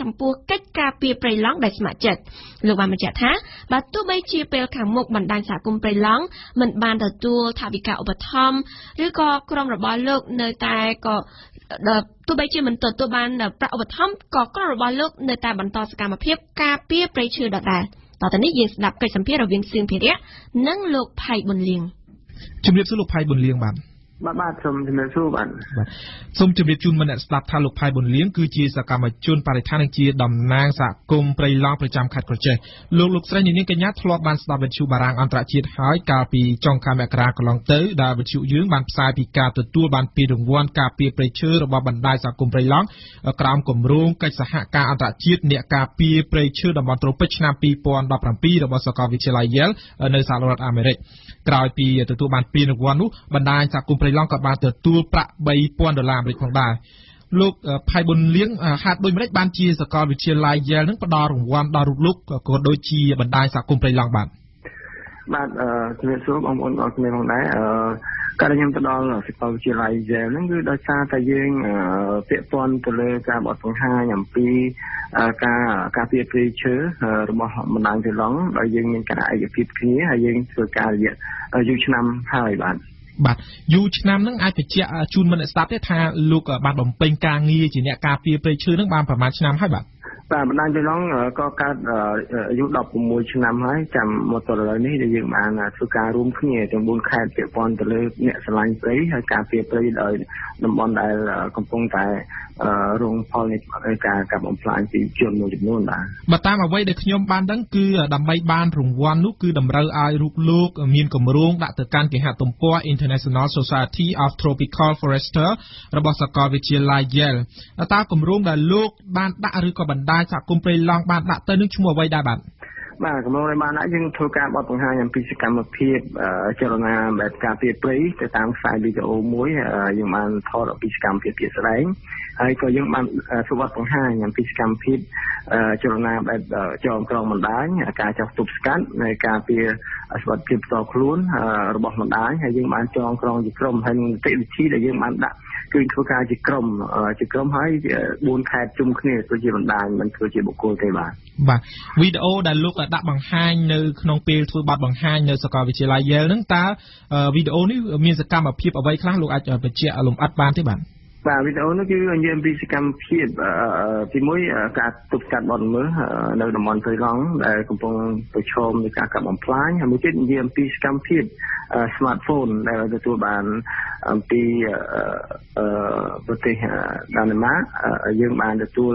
កិច្ចការពារព្រៃឡង់ដែលស្ម័គ្រចិត្តលោកបានបញ្ជាក់ថាបើទោះបីជាពេលខាងមុខបណ្ដាញសហគមន៍ព្រៃឡង់មិនបានទទួលថវិកាឧបត្ថម្ភឬក៏ក្រុមរបស់លោកនៅតែក៏ទោះបីជាមិនទទួលបានប្រាក់ឧបត្ថម្ភក៏ក្រុមរបស់លោកនៅតែបន្តសកម្មភាពការពារព្រៃឈើដដែលតទៅនេះយើងស្ដាប់កិច្ចសម្ភាសន៍រវាងសៀងភិរៈនិងលោកផៃប៊ុនលៀងជំរាបសួរលោកផៃប៊ុនលៀងបាទសូមជំរាបសួរបាទសូមជម្រាបជូនមិត្តអ្នកស្ដាប់ថាលោកផៃប៊ុនលៀងគឺជាសកម្មជនបរិស្ថាននិងជាតំណាងសហគមន៍ព្រៃឡង់ប្រចាំខេត្តក្រចេះលោកស្រីនាងកញ្ញាធ្លាប់បានស្ដាប់វិទ្យុបារាំងអន្តរជាតិហើយកាលពីចុងខែមករាកន្លងទៅដែលវិទ្យុយើងបានផ្សាយពីការទទួលបានពានរង្វាន់ការពារព្រៃឈើរបស់បណ្ដាញសហគមន៍ព្រៃឡង់ក្រោមគម្រោងកិច្ចសហការអន្តរជាតិអ្នកការពារព្រៃឈើតំបន់ត្រូពិចឆ្នាំ2017របស់សាកលវិទ្យាល័យ Yale នៅសហរដ្ឋអាមេរិកក្រោយពីទទួលបានពានរង្វាន់នោះបណ្ដាញសហគមន៍ព្រៃឡង់ក៏បានទទួលប្រាក់$3,000អាមេរិកផងដែរលោកផៃប៊ុនលៀងហេតុដូចម្តេចបានជាសាកលវិទ្យាល័យ Yale នឹងផ្ដល់រង្វាន់ដល់រូបលោកក៏ដូចជាបណ្ដាញសហគមន៍ព្រៃឡង់បាទជំរាបសួរបងប្អូនអរគុណផងដែរការខ្ញុំទៅដល់សាកលវិទ្យាល័យ Yale ហ្នឹងគឺដោយសារតែយើងពាក់ព័ន្ធទៅលើការបទបង្ហាញអំពីការពារព្រៃឈើរបស់បណ្ដាញព្រៃឡង់ដោយយើងមានការឯកភាពគ្នាហើយយើងធ្វើការរយៈយូរឆ្នាំហើយបាទយូរឆ្នាំហ្នឹងអាចបញ្ជាក់ជូនមិត្តអ្នកស្ដាប់ទេថាលោកបានបំពេញការងារជាអ្នកការពារព្រៃឈើហ្នឹងបានប្រហែលឆ្នាំហើយបាទបណ្ដាញព្រៃឡង់ក៏កើតអាយុ16ឆ្នាំហើយចាំមកទល់ឥឡូវនេះដែលយើងបានធ្វើការរួមគ្នាទាំង4ខេត្តពាក់ព័ន្ធទៅលើអ្នកស្រឡាញ់ព្រៃហើយការពារព្រៃដោយតំបន់ដែលកំពុងតែរងផលនៃការកាប់បំផ្លាញពីជនមួយចំនួនបាទតាមអ្វីដែលខ្ញុំបានដឹងគឺដើម្បីបានរង្វាន់នោះគឺតម្រូវឲ្យរូបលោកមានគម្រោងដាក់ទៅកាន់គេហទំព័រ International Society of Tropical Foresters របស់សាកលវិទ្យាល័យ Yale តើគម្រោងដែលលោកបានដាក់ឬក៏បណ្ដាញសហគមន៍ព្រៃឡង់បានដាក់ទៅនឹងឈ្មោះអ្វីដែរបាទគម្រោងដែលបានដាក់យើងធ្វើការបទបង្ហាញអំពីសកម្មភាពចលនាបែបការពារព្រៃទៅតាមខ្សែវីដេអូមួយយើងបានថតអំពីសកម្មភាពជាក់ស្ដែងហើយក៏យើងបានធ្វើបទបង្ហាញអំពីសកម្មភាពចលនាបែបចងក្រងបណ្ដាញការចោះទប់ស្កាត់នៃការពារសុវត្ថិភាពផ្ទាល់ខ្លួនរបស់បណ្ដាញហើយយើងបានចងក្រងជាក្រុមហើយនីតិវិធីដែលយើងបានដាក់គឺធ្វើការជាក្រុមហើយ4ខេត្តជុំគ្នាធ្វើជាបណ្ដាញមិនធ្វើជាបុគ្គលទេបាទវីដេអូដែលលោកដាក់បង្ហាញនៅក្នុងពេលធ្វើបទបង្ហាញនៅសាកលវិទ្យាល័យ Yale ហ្នឹងតើវីដេអូនេះមានសកម្មភាពអ្វីខ្លះលោកអាចបញ្ជាក់លម្អិតបានទេបាទវីដេអូនោះគឺនិយាយអំពីសកម្មភាពទី1ការទប់ស្កាត់បទល្មើសនៅតំបន់ព្រៃឡង់ដែលកំពុងប្រឈមនឹងការកាប់បំផ្លាញហើយមួយទៀតនិយាយអំពីសកម្មភាព smartphone ដែលទទួលបានអំពីប្រទេសដាណឺម៉ាកយើងបានទទួល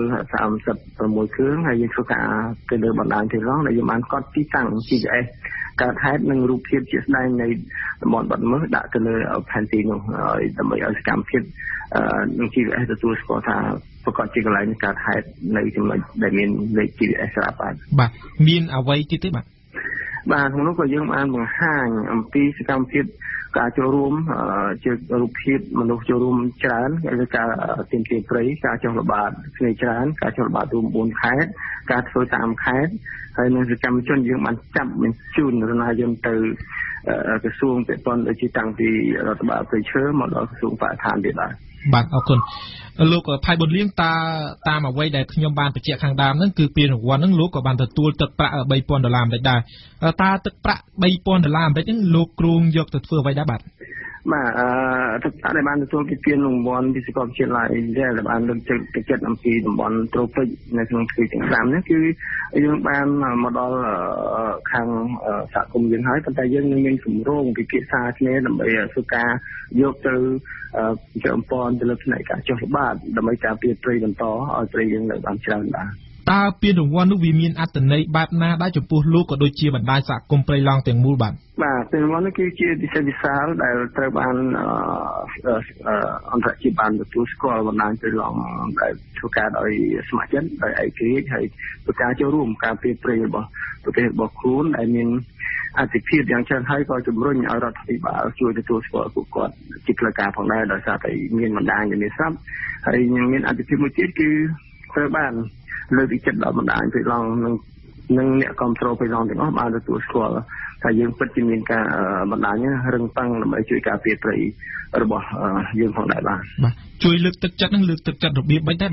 36គ្រឿងហើយយើងធ្វើការទៅលើបណ្ដាញព្រៃឡង់ដែលយើងបានកត់ទីតាំង GPS កើតហេតុនិងរូបភាពជាក់ស្ដែងនៃតំបន់បទល្មើសដាក់ទៅលើផែនទីនោះដើម្បីឲ្យសកម្មភាពនឹង GPS ទទួលស្គាល់ថាប្រកាសជាកន្លែងកើតហេតុនៅចំណុចដែលមានលេខ GPS ស្រាប់បាទមានអ្វីទៀតទេបាទក្នុងនោះក៏យើងបានបង្ហាញអំពីសកម្មភាពការចូលរួមជារូបភាពមនុស្សចូលរួមច្រើនគឺការទាមទារព្រៃការចុះល្បាតគ្នាច្រើនការចុះល្បាតរួម4ខេត្តការធ្វើតាមខេត្តហើយនឹងសកម្មជនយើងបានចាប់បញ្ជូនរណាយន្តទៅក្រសួងពាក់ព័ន្ធដូចជាតាំងពីរដ្ឋបាលព្រៃឈើមកដល់ក្រសួងបរិស្ថានទៀតបាទអរគុណលោកផៃប៊ុនលៀងតាមអ្វីដែលខ្ញុំបានបញ្ជាក់ខាងដើមហ្នឹងគឺពានរង្វាន់ហ្នឹងលោកក៏បានទទួលទឹកប្រាក់$3,000អាមេរិកដែរតើទឹកប្រាក់$3,000អាមេរិកហ្នឹងលោកគ្រោងយកទៅធ្វើអ្វីដែរបាទទឹកប្រាក់ដែលបានទទួលពីពានរង្វាន់ពីសាកលវិទ្យាល័យដែលបានលើកទឹកចិត្តអំពីតំបន់ត្រូពិចនៅក្នុងទ្វីបទាំង5នេះគឺយើងបានមកដល់ខាងសហគមន៍យើងហើយប៉ុន្តែយើងនឹងមានគម្រោងពិភាក្សាគ្នាដើម្បីធ្វើការយកទៅចំពោះទៅលើផ្នែកការចុះល្បាតដើម្បីការពារព្រៃបន្តឲ្យព្រៃយើងនៅបានច្រើនបាទតើពានរង្វាន់នោះវាមានអត្ថន័យបែបណាដែរចំពោះលោកក៏ដូចជាបណ្ដាញសហគមន៍ព្រៃឡង់ទាំងមូលបាទពានរង្វាន់នេះគឺជាវិស័យវិសាលដែលត្រូវបានអន្តរជាតិបានទទួលស្គាល់បណ្ដាញព្រៃឡង់ដែលធ្វើការដោយស្ម័គ្រចិត្តដោយឯករាជ្យហើយធ្វើការចូលរួមការពារព្រៃរបស់ប្រទេសរបស់ខ្លួនដែលមានអធិភាពយ៉ាងច្រើនហើយក៏ជំរុញឲ្យរដ្ឋាភិបាលជួយទទួលស្គាល់ពួកគាត់ជាផ្លូវការផងដែរដោយសារតែមានបណ្ដាញដែលមានស្រាប់ហើយยังមានអធិភាពមួយទៀតគឺត្រូវបានលើកទឹកចិត្តដល់បណ្ដាញព្រៃឡង់និងអ្នកគ្រប់គ្រងព្រៃឡង់ទាំងអស់បានទទួលស្គាល់ថាយើងពិតជាមានការបណ្ដាញរឹងប៉ឹងដើម្បីជួយការពារព្រៃរបស់យើងផងដែរបាទជួយលើកទឹកចិត្តនឹងលើកទឹកចិត្តរបៀបមិនដែរបាទ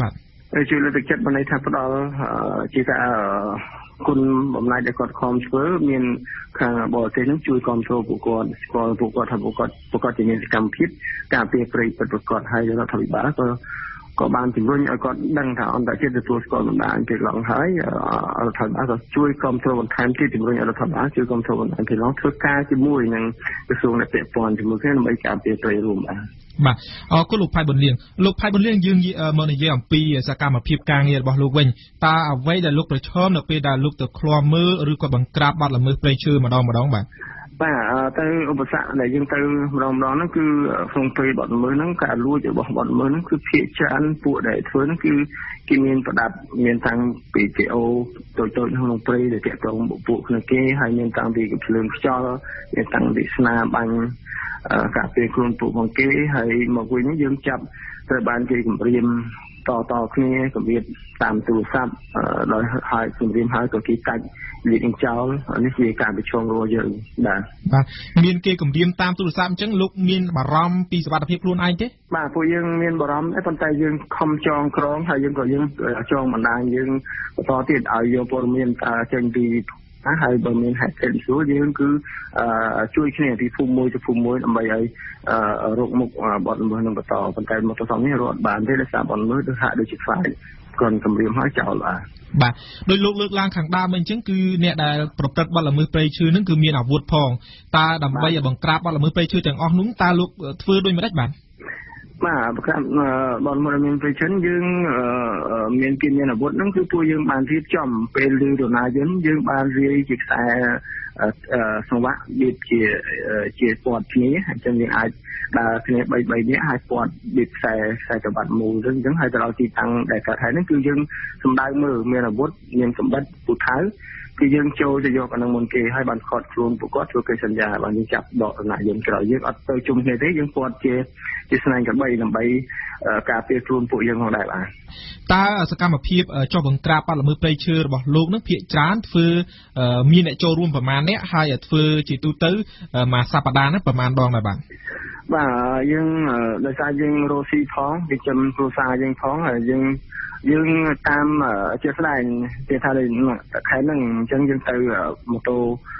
ជួយលើកទឹកចិត្តបណ្ដៃថាផ្ដល់ជាការគុណបំណាច់ដែលគាត់ខំធ្វើមានខាងបរទេសនឹងជួយគ្រប់គ្រងពួកគាត់ស្គាល់ពួកគាត់ថាពួកគាត់ជាមានសកម្មភាពការពារព្រៃពិតប្រាកដហើយរដ្ឋាភិបាលក៏បានជំរុញឲ្យគាត់ដឹងថាអន្តរជាតិទទួលស្គាល់បណ្ដាញពីឡងហើយរដ្ឋាភិបាលក៏ជួយគ្រប់គ្រងបន្ថែមទៀតជំរុញឲ្យរដ្ឋាភិបាលជួយគ្រប់គ្រងបណ្ដាញពីឡងធ្វើការជាមួយនឹងក្រសួងដែលពាក់ព័ន្ធជាមួយគ្នាដើម្បីការពារព្រៃរួមបាទអរគុណលោកផៃប៊ុនលៀងយើងមកនិយាយអំពីសកម្មភាពការងាររបស់លោកវិញតើអ្វីដែលលោកប្រឈមនៅពេលដែលលោកទៅឃ្លាំមើលឬក៏បង្ក្រាបបទល្មើសព្រៃឈើម្ដងបាទទៅឧបសគ្គដែលយើងទៅម្ដងហ្នឹងគឺក្នុងពេលបទល្មើសហ្នឹងការលួចរបស់បទល្មើសហ្នឹងគឺភាគច្រើនពួកដែលធ្វើហ្នឹងគឺគេមានប្រដាប់មានតាំងពីវីដេអូតូចៗក្នុងព្រៃដែលតាក់ទងពួកគ្នាគេហើយមានតាំងពីភ្លើងខ្យល់មានតាំងពីស្នាបាញ់ការពារខ្លួនពួកផងគេហើយមកវិញយើងចាប់ត្រូវបានគេគម្រាមតគ្នាគម្រាមតាមទូរស័ព្ទដោយហើយគម្រាមហើយក៏គេកាច់លៀងចោលនេះជាការប្រឈមរបស់យើងបាទមានគេគម្រាមតាមទូរស័ព្ទអញ្ចឹងលោកមានបារម្ភពីសុខភាពខ្លួនឯងទេបាទពួកយើងមានបារម្ភតែប៉ុន្តែយើងខំចងក្រងហើយយើងចងបណ្ដាញយើងបន្តទៀតឲ្យយកព័ត៌មានចេញពីហើយបើមានហេតុផលស្រួលយើងគឺជួយគ្នាពីភូមិមួយទៅភូមិមួយដើម្បីឲ្យរកមុខបទល្មើសនឹងបន្តប៉ុន្តែមកទៅសងនេះរត់បានទេដោយសារបទល្មើសទៅហាក់ដូចជាខ្លាចគាត់គម្រាមឲ្យចោលបាទដោយលោកលើកឡើងខាងដើមអញ្ចឹងគឺអ្នកដែលប្រព្រឹត្តបទល្មើសព្រៃឈើហ្នឹងគឺមានអាវុធផងតើដើម្បីឲ្យបង្ក្រាបបទល្មើសព្រៃឈើទាំងអស់នោះតើលោកធ្វើដូចម្តេចបាទបង្ក្រាបបទល្មើសមានព្រៃឈើយើងមានគេមានអាវុធហ្នឹងគឺពួកយើងបានរៀបចំពេលឮរណាយន្តយើងបានរាយជាខ្សែសង្វាក់បៀបជាពាត់គ្នាអញ្ចឹងយើងអាចដើរគ្នា3នាក់ហើយពាត់បៀបខ្សែក្រវ៉ាត់មូលអញ្ចឹងហើយទៅដល់ទីតាំងដែលកើតហេតុហ្នឹងគឺយើងសម្ដៅមើលមានអាវុធមានកាំបិតពូថៅគឺយើងចូលទៅយកអានឹងមុនគេហើយបានខត់ខ្លួនពួកគាត់ធ្វើកិច្ចសន្យាបានយើងចាប់ដករណាយន្តក្រោយយើងអត់ទៅជុំគ្នាទេយើងពាត់ជាស្នែងក្របីដើម្បីការពារខ្លួនពួកយើងផងដែរបាទតើសកម្មភាពចុះបង្ក្រាបបទល្មើសព្រៃឈើរបស់លោកនឹងភាគច្រើនធ្វើមានអ្នកចូលរួមប្រមាណអ្នកហើយធ្វើជាទូទៅមួយសប្តាហ៍ហ្នឹងប្រមាណដងដែរបាទយើងដោយសារយើងរស់ស៊ីផងវាចំគ្រួសារយើងផងហើយយើងតាមជាស្ដែងគេថាខែហ្នឹងអញ្ចឹងយើងទៅម៉ូតូ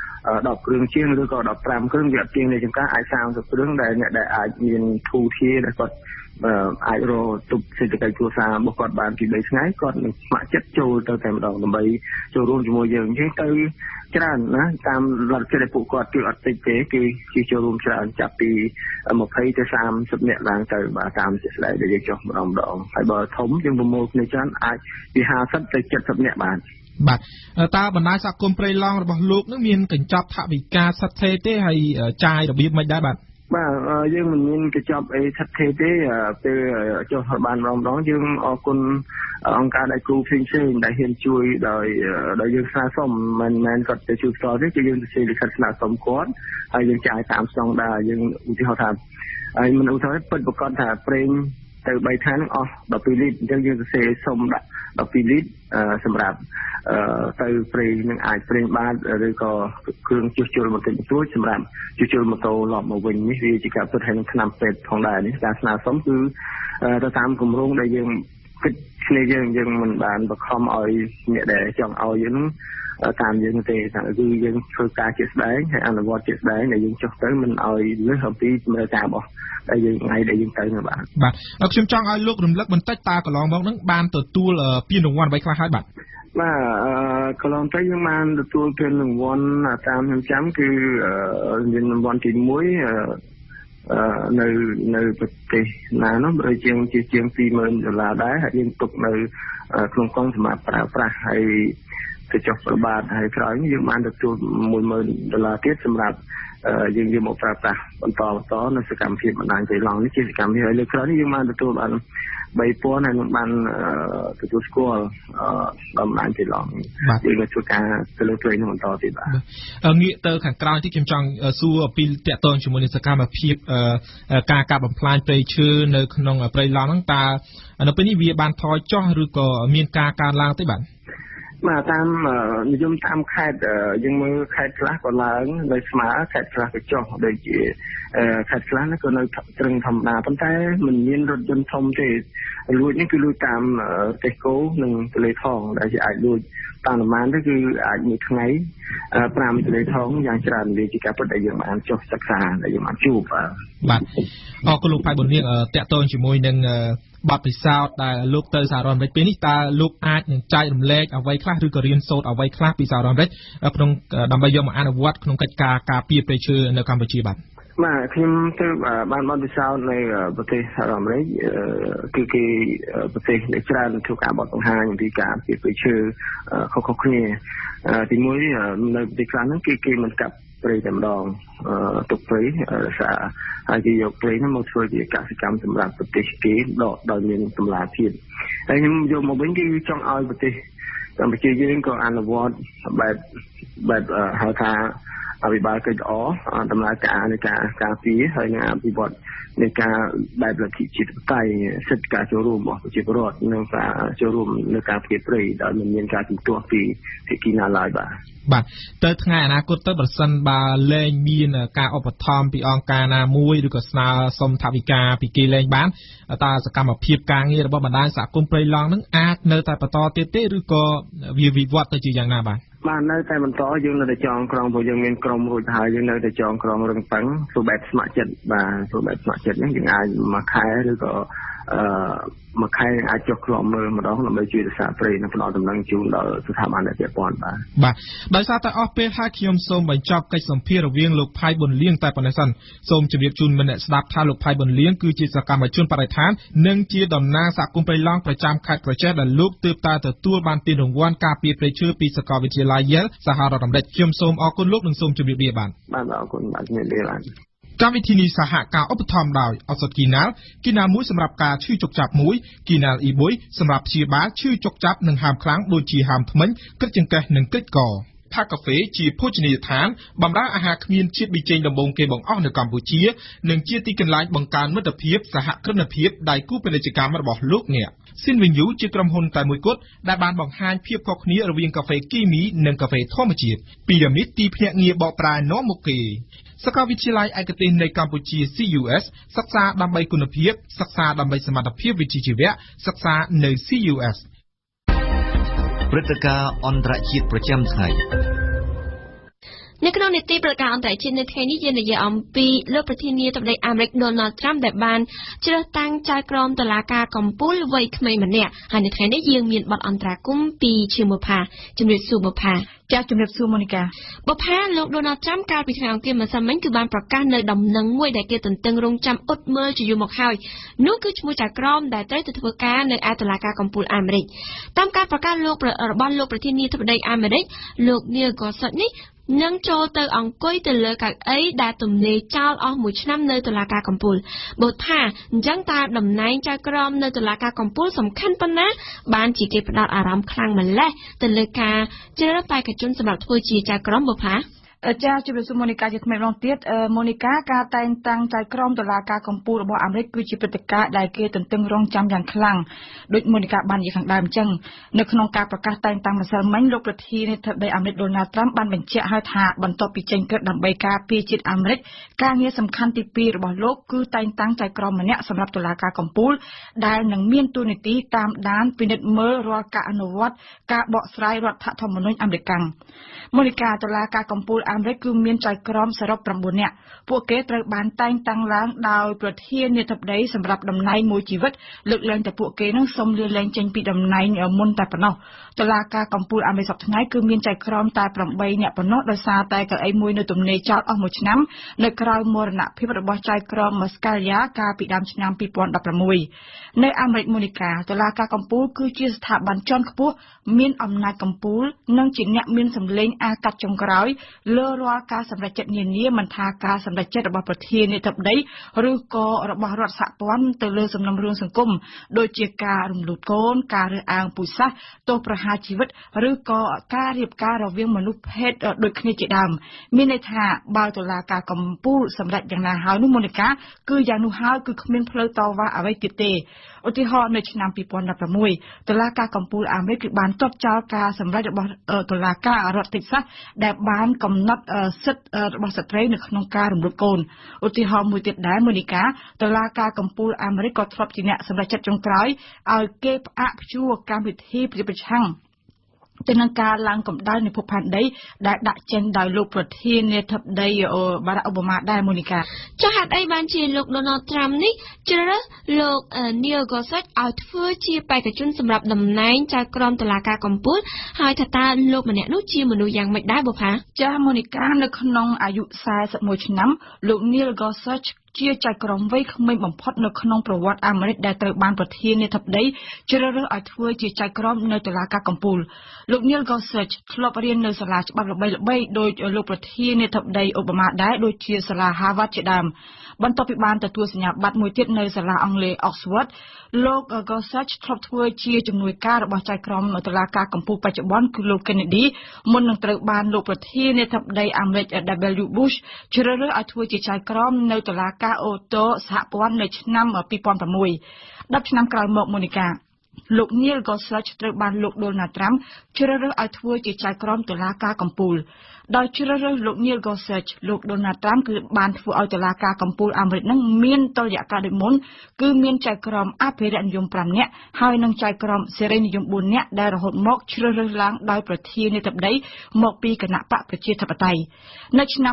10គ្រឿងជាងឬក៏15គ្រឿងវាអត់ជាងនៃចង្ការអាច30គ្រឿងដែលអ្នកដែលអាចមានធូធាដែលគាត់អាចរកទប់សេដ្ឋកិច្ចគ្រួសាររបស់គាត់បានពី3ថ្ងៃគាត់នឹងស្ម័គ្រចិត្តចូលទៅតែម្ដងដើម្បីចូលរួមជាមួយយើងអញ្ចឹងទៅច្រើនណាតាមលទ្ធភាពពួកគាត់គឺអត់តិចទេគឺចូលរួមច្រើនចាប់ពី20ទៅ30នាក់ឡើងទៅបាទតាមជាស្ដែងដែលយើងចុះម្ដងហើយបើធំយើងប្រមូលគ្នាច្រើនអាចពី50ទៅ70នាក់បានបាទតើបណ្ដាញសហគមន៍ព្រៃឡង់របស់លោកនឹងមានកញ្ចប់ថវិកាសិទ្ធិទេហើយចាយរបៀបមិនដែរបាទយើងមិនមានកញ្ចប់អីសិទ្ធិទេពេលចុះបានម្ដងយើងអរគុណអង្គការដៃគូផ្សេងដែលហ៊ានជួយដោយយើងស្នើសុំមិនមែនគាត់ទៅជួយផ្ទាល់ទេគឺយើងទៅសេលិខិតស្នើសុំគាត់ហើយយើងចាយតាមស្តង់ដារយើងឧទាហរណ៍ថាហើយមិនឧទាហរណ៍ពិតប្រកបថាប្រេងទៅ3ថានឹងអស់12លីត្រអញ្ចឹងយើងទៅសេសុំដាក់12លីត្រសម្រាប់ទៅប្រេងនឹងអាចប្រេងបានឬក៏គ្រឿងជួសជុលបន្តិចបន្តួចសម្រាប់ជួសជុលម៉ូតូឡប់មកវិញនេះវាជាការពិតហើយនឹងឆ្នាំពេទ្យផងដែរនេះការស្នើសុំគឺទៅតាមគម្រោងដែលយើងគិតគ្នាយើងមិនបានបខំឲ្យអ្នកដែលចង់ឲ្យយើងតាមយើងទេគឺយើងធ្វើការជាក់ស្ដែងហើយអនុវត្តជាក់ស្ដែងដែលយើងចុះទៅមិនឲ្យលើសអំពីជំរឿនការរបស់ដែលយើងថ្ងៃដែលយើងទៅនោះបាទខ្ញុំចង់ឲ្យលោករំលឹកបន្តិចតើកន្លងមកហ្នឹងបានទទួលពានរង្វាន់អ្វីខ្លះហើយបាទកន្លងទៅយើងបានទទួលពានរង្វាន់តាមខ្ញុំចាំគឺមានរង្វាន់ទី1នៅប្រទេសណានោះដូចជាង$20000ដែរហើយយើងទុកនៅក្នុងកង់សម្រាប់ប្រើប្រាស់ហើយទៅចុះប្របាទហើយក្រោយយើងបានទទួល$10000ទៀតសម្រាប់យើងយកមកប្រើប្រាស់បន្តនៅសកម្មភាពបណ្ដាញព្រៃឡង់នេះជាសកម្មភាពហើយលើក្រោយនេះយើងបានទទួលបាន3000ហើយនឹងបានទទួលស្គាល់បណ្ដាញព្រៃឡង់យើងនឹងធ្វើការទៅលើព្រៃនឹងបន្តទៀតបាទងាកទៅខាងក្រោយទីខ្ញុំចង់សួរពីតកតងជាមួយនឹងសកម្មភាពការកាប់បំផ្លាញព្រៃឈើនៅក្នុងព្រៃឡង់ហ្នឹងតើនៅពេលនេះវាបានថយចុះឬក៏មានការកើនឡើងទេបាទបាទតាមនិយមតាមខេត្តយើងមើលខេត្តខ្លះក៏ឡើងនៅស្មើខេត្តខ្លះក៏ចុះដូចជាខេត្តខ្លះក៏នៅត្រឹងធម្មតាប៉ុន្តែមិនមានរថយន្តធំទេលួចនេះគឺលួចតាមប្រទេសគោនិងទន្លេថងដែលជាអាចលួចតាមប្រមាណទៅគឺអាចមួយថ្ងៃ5ទន្លេថងយ៉ាងច្រើនវាជាការពិតដែលយើងបានចុះសិក្សាដែលយើងបានជួបបាទអរគុណលោកផៃប៊ុនលៀងតកតងជាមួយនឹងបទពិសោធន៍ដែលលោកទៅសហរដ្ឋអាមេរិកពេលនេះតើលោកអាចនឹងចែករំលែកអ្វីខ្លះឬក៏រៀនសូត្រអ្វីខ្លះពីសហរដ្ឋអាមេរិកក្នុងដើម្បីយកមកអនុវត្តក្នុងកិច្ចការការពារព្រៃឈើនៅកម្ពុជាបាទខ្ញុំទៅបានបទពិសោធន៍នៅប្រទេសសហរដ្ឋអាមេរិកគឺគេប្រទេសដែលច្រើនធ្វើការបទបង្ហាញអំពីការពារព្រៃឈើខុសៗគ្នាទីមួយនៅប្រទេសខ្លះហ្នឹងគេមិនកាប់ព្រៃតែម្ដងទុកព្រៃហើយគេយកព្រៃហ្នឹងមកធ្វើជាកសិកម្មសម្រាប់ប្រទេសគេដកដោយមានតម្លាភាពហើយខ្ញុំយកមកវិញគឺចង់ឲ្យប្រទេសកម្ពុជាយើងក៏អនុវត្តបែបហៅថាអភិបាលកិច្ចល្អដំណើរការនៃការពារហើយនឹងអភិវឌ្ឍនៃការបែបលទ្ធិជាតិបតៃសិទ្ធិការចូលរួមរបស់ប្រជាពលរដ្ឋនិងការចូលរួមនៅការពារព្រៃដោយមិនមានការជំទាស់ពីភាគីណាឡើយបាទទៅថ្ងៃអនាគតទៅប្រសិនបើលែងមានការឧបត្ថម្ភពីអង្គការណាមួយឬក៏ស្នើសុំថវិកាពីគេលែងបានតើសកម្មភាពការងាររបស់បណ្ដាញសហគមន៍ព្រៃឡង់នឹងអាចនៅតែបន្តទៀតទេឬក៏វាវិវត្តទៅជាយ៉ាងណាបាទនៅតែបន្តយើងនៅតែចងក្រងព្រោះយើងមានក្រុមរួចហើយយើងនៅតែចងក្រងរឹងប៉ឹងធ្វើបែបស្ម័គ្រចិត្តធ្វើបែបស្ម័គ្រចិត្តនេះយើងអាចមួយខែឬក៏មួយខែអាចចុះក្លំមើលម្ដងដើម្បីជួយរក្សាព្រៃនិងផ្ដល់ដំណឹងជូនដល់ស្ថាប័នដែលពាក់ព័ន្ធបាទដោយសារតែអស់ពេលហើយខ្ញុំសូមបញ្ចប់កិច្ចសម្ភាសន៍រវាងលោកផៃប៊ុនលៀងតែប៉ុណ្ណេះសិនសូមជម្រាបជូនមិត្តអ្នកស្ដាប់ថាលោកផៃប៊ុនលៀងគឺជាសកម្មជនបរិស្ថាននិងជាតំណាងសហគមន៍ព្រៃឡង់ប្រចាំខេត្តក្រចេះដែលលោកទើបតែទទួលបានពានរង្វាន់ការពារព្រៃឈើពីសាកលវិទ្យាល័យ Yale សហរដ្ឋអាមេរិកខ្ញុំសូមអរគុណលោកនិងសូមជម្រាបលាបាទអរគុណបាទជំរាបលាបាទកម្មវិធីនេះសហការឧបត្ថម្ភដោយឱសថគីណាលមួយសម្រាប់ការឈឺចុកចាប់មួយគីណាល E1 សម្រាប់ព្យាបាលឈឺចុកចាប់និងហើមខ្លាំងដូចជាហើមធ្មេញគ្រុឌចង្កេះនិងគ្រុឌកផាកាហ្វេជាភោជនីយដ្ឋានបម្រើអាហារគ្មានជាតិប៊ីចេងដំបូងគេបង្អស់នៅកម្ពុជានិងជាទីកន្លែងបង្កើនមិត្តភាពសហគ្រិនភាពដៃគូពាណិជ្ជកម្មរបស់លោកអ្នកស៊ីនវិញយូជាក្រុមហ៊ុនតែមួយគត់ដែលបានបង្ហាញភាពខុសគ្នារវាងកាហ្វេគីមីនិងកាហ្វេធម្មជាតិពីរ៉ាមីតទីភ្នាក់ងារបកប្រែនាំមុខគេសាកលវិទ្យាល័យឯកទេសនៃកម្ពុជា CUS សិក្សាដើម្បីគុណភាពសិក្សាដើម្បីសមត្ថភាពវិជ្ជាជីវៈសិក្សានៅ CUS ព្រឹត្តិការណ៍អន្តរជាតិប្រចាំថ្ងៃនៅក្នុងនីតិប្រកាសអន្តរជាតិនៅថ្ងៃនេះយើងនិយាយអំពីលោកប្រធានាធិបតីអាមេរិក Donald Trump ដែលបានជ្រើសតាំងចៅក្រមតុលាការកំពូលវ័យក្មេងម្នាក់ហើយនៅថ្ងៃនេះយើងមានបទអន្តរាគមន៍ពីជាមុផាជំរាបសួរមុផាចាជំរាបសួរម៉ូនីកាបុផាលោក Donald Trump កាលពីថ្ងៃអង្គារម្សិលមិញគឺបានប្រកាសនៅដំណឹងមួយដែលគេទន្ទឹងរង់ចាំអ៊ុតមើលជាយូរមកហើយនោះគឺឈ្មោះចៅក្រមដែលត្រូវទៅធ្វើការនៅឯតុលាការកំពូលអាមេរិកតាមការប្រកាសរបស់លោកប្រធានាធិបតីអាមេរិកលោក Neil Gorsuch នេះនឹងចូលទៅអង្គុយទៅលើកៅអីដែលទំនេរចោលអស់មួយឆ្នាំនៅតុលាការកំពូលបើថាអញ្ចឹងតើតំណែងចៅក្រមនៅតុលាការកំពូលសំខាន់ប៉ុណ្ណាបានជាគេផ្ដោតអារម្មណ៍ខ្លាំងម្ល៉េះទៅលើការជ្រើសរើសបេក្ខជនសម្រាប់ធ្វើជាចៅក្រមបើថាចាជំរាបសួរម៉ូនីកាជាថ្មីម្ដងទៀតម៉ូនីកាការតែងតាំងចៅក្រមតុលាការកំពូលរបស់អាមេរិកគឺជាព្រឹត្តិការណ៍ដែលគេទន្ទឹងរង់ចាំយ៉ាងខ្លាំងដោយម៉ូនីកាបាននិយាយខាងដើមអញ្ចឹងនៅក្នុងការប្រកាសតែងតាំងម្សិលមិញលោកប្រធានាធិបតីអាមេរិក Donald Trump បានបញ្ជាក់ឲ្យថាបន្ទាប់ពីចេញក្រឹត្យដើម្បីការពារជាតិអាមេរិកការងារសំខាន់ទី2របស់លោកគឺតែងតាំងចៅក្រមម្នាក់សម្រាប់តុលាការកំពូលដែលនឹងមានតួនាទីតាមដានពិនិត្យមើលរាល់ការអនុវត្តការបកស្រាយរដ្ឋធម្មនុញ្ញអាមេរិកម៉ូនីកាតុលាការកំពូលអាមេរិកគឺមានចៅក្រមសរុប9នាក់ពួកគេត្រូវបានតែងតាំងឡើងដោយប្រធានាធិបតីសម្រាប់តំណែងមួយជីវិតលើកលែងតែពួកគេនឹងសុំលាលែងចេញពីតំណែងមុនតែប៉ុណ្ណោះតុលាការកំពូលអាមេរិកសប្តាហ៍ថ្ងៃគឺមានចៅក្រមតែ8នាក់ប៉ុណ្ណោះដោយសារតែកៅអីមួយនៅទំនេរចោលអស់មួយឆ្នាំនៅក្រៅមរណភាពរបស់ចៅក្រម Scalia កាលពីដើមឆ្នាំ2016នៅអាមេរិកម៉ូនីកាតុលាការកំពូលគឺជាស្ថាប័នជាន់ខ្ពស់មានអំណាចកំពូលនិងជាអ្នកមានសម្លេងអាកាត់ចុងក្រោយលើលើរាល់ការសម្រេចចិត្តនានាមិនថាការសម្រេចចិត្តរបស់ប្រធានាធិបតីឬក៏របស់រដ្ឋសហព័ន្ធទៅលើសំណុំរឿងសង្គមដូចជាការរំលូតកូនការរើសអើងពូជសាសន៍ទោសប្រហារជីវិតឬក៏ការរៀបការរវាងមនុស្សភេទដូចគ្នាជាដើមមានន័យថាបើតុលាការកំពូលសម្រេចយ៉ាងណាហើយនោះមូនីកាគឺយ៉ាងនោះហើយគឺគ្មានផ្លូវតវ៉ាអ្វីទៀតទេឧទាហរណ៍នៅឆ្នាំ2016តុលាការកំពូលអាមេរិកគឺបានទប់ចោលការសម្រេចរបស់តុលាការរដ្ឋតិចសាសដែលបានកំណត់សិទ្ធិរបស់ស្ត្រីនៅក្នុងការរំលូតកូនឧទាហរណ៍មួយទៀតដែរមូនីកាតុលាការកំពូលអាមេរិកក៏ធ្លាប់ជាអ្នកសម្រេចចិត្តចុងក្រោយឲ្យគេផ្អាកព្យួរកម្មវិធីប្រឆាំងទៅនឹងការឡើងកម្ដៅនៃភពផែនដីដែលដាក់ចេញដោយលោកប្រធានាធិបតីបារ៉ាក់អូបាម៉ាដែរមូនីកាចុះហេតុអីបានជាលោក Donald Trump នេះជ្រើសរើសលោក Neil Gorsuch ឲ្យធ្វើជាបេក្ខជនសម្រាប់តំណែងចៅក្រមតុលាការកំពូលហើយថាតើលោកម្នាក់នោះជាមនុស្សយ៉ាងម៉េចដែរបុប្ផាចាមូនីកានៅក្នុងអាយុ41ឆ្នាំលោក Neil Gorsuchជាចៅក្រមវ័យក្មេងបំផុតនៅក្នុងប្រវត្តិអាមេរិកដែលត្រូវបានប្រធានាធិបតីជ្រើសរើសឲ្យធ្វើជាចៅក្រមនៅតុលាការកំពូលលោក Neil Gorsuch ធ្លាប់រៀននៅសាលាច្បាប់ល្បីៗដោយលោកប្រធានាធិបតីអូបាម៉ាដែរដូចជាសាលា Harvard ជាដើមបន្ទាប់ពីបានទទួលសញ្ញាបត្រមួយទៀតនៅសាលាអង់គ្លេស Oxford លោក Gorsuch ធ្លាប់ធ្វើជាជំនួយការរបស់ចៅក្រមតុលាការកំពូលបច្ចុប្បន្នគឺលោក Kennedy មុននឹងត្រូវបានលោកប្រធានាធិបតីអាមេរិក W. Bush ជ្រើសរើសឲ្យធ្វើជាចៅក្រមនៅតុលាការអូតូសហព័ន្ធនៅឆ្នាំ2006 10ឆ្នាំក្រោយមកមូនីកាលោក Neil Gorsuch ត្រូវបានលោក Donald Trump ជ្រើសរើសឲ្យធ្វើជាចៅក្រមតុលាការកំពូលដោយជ្រើសរើសលោក Neil Gorsuch លោក Donald Trump គឺបានធ្វើឲ្យតុលាការកំពូលអាមេរិកនឹងមានតុល្យការដូចមុនគឺមានចៅក្រមអភិរក្សនិយម5នាក់ហើយនឹងចៅក្រមសេរីនិយម4នាក់ដែលរហូតមកជ្រើសរើសឡើងដោយប្រធានាធិបតីមកពីគណៈបកប្រជាធិបតេយ្យនៅឆ្នាំ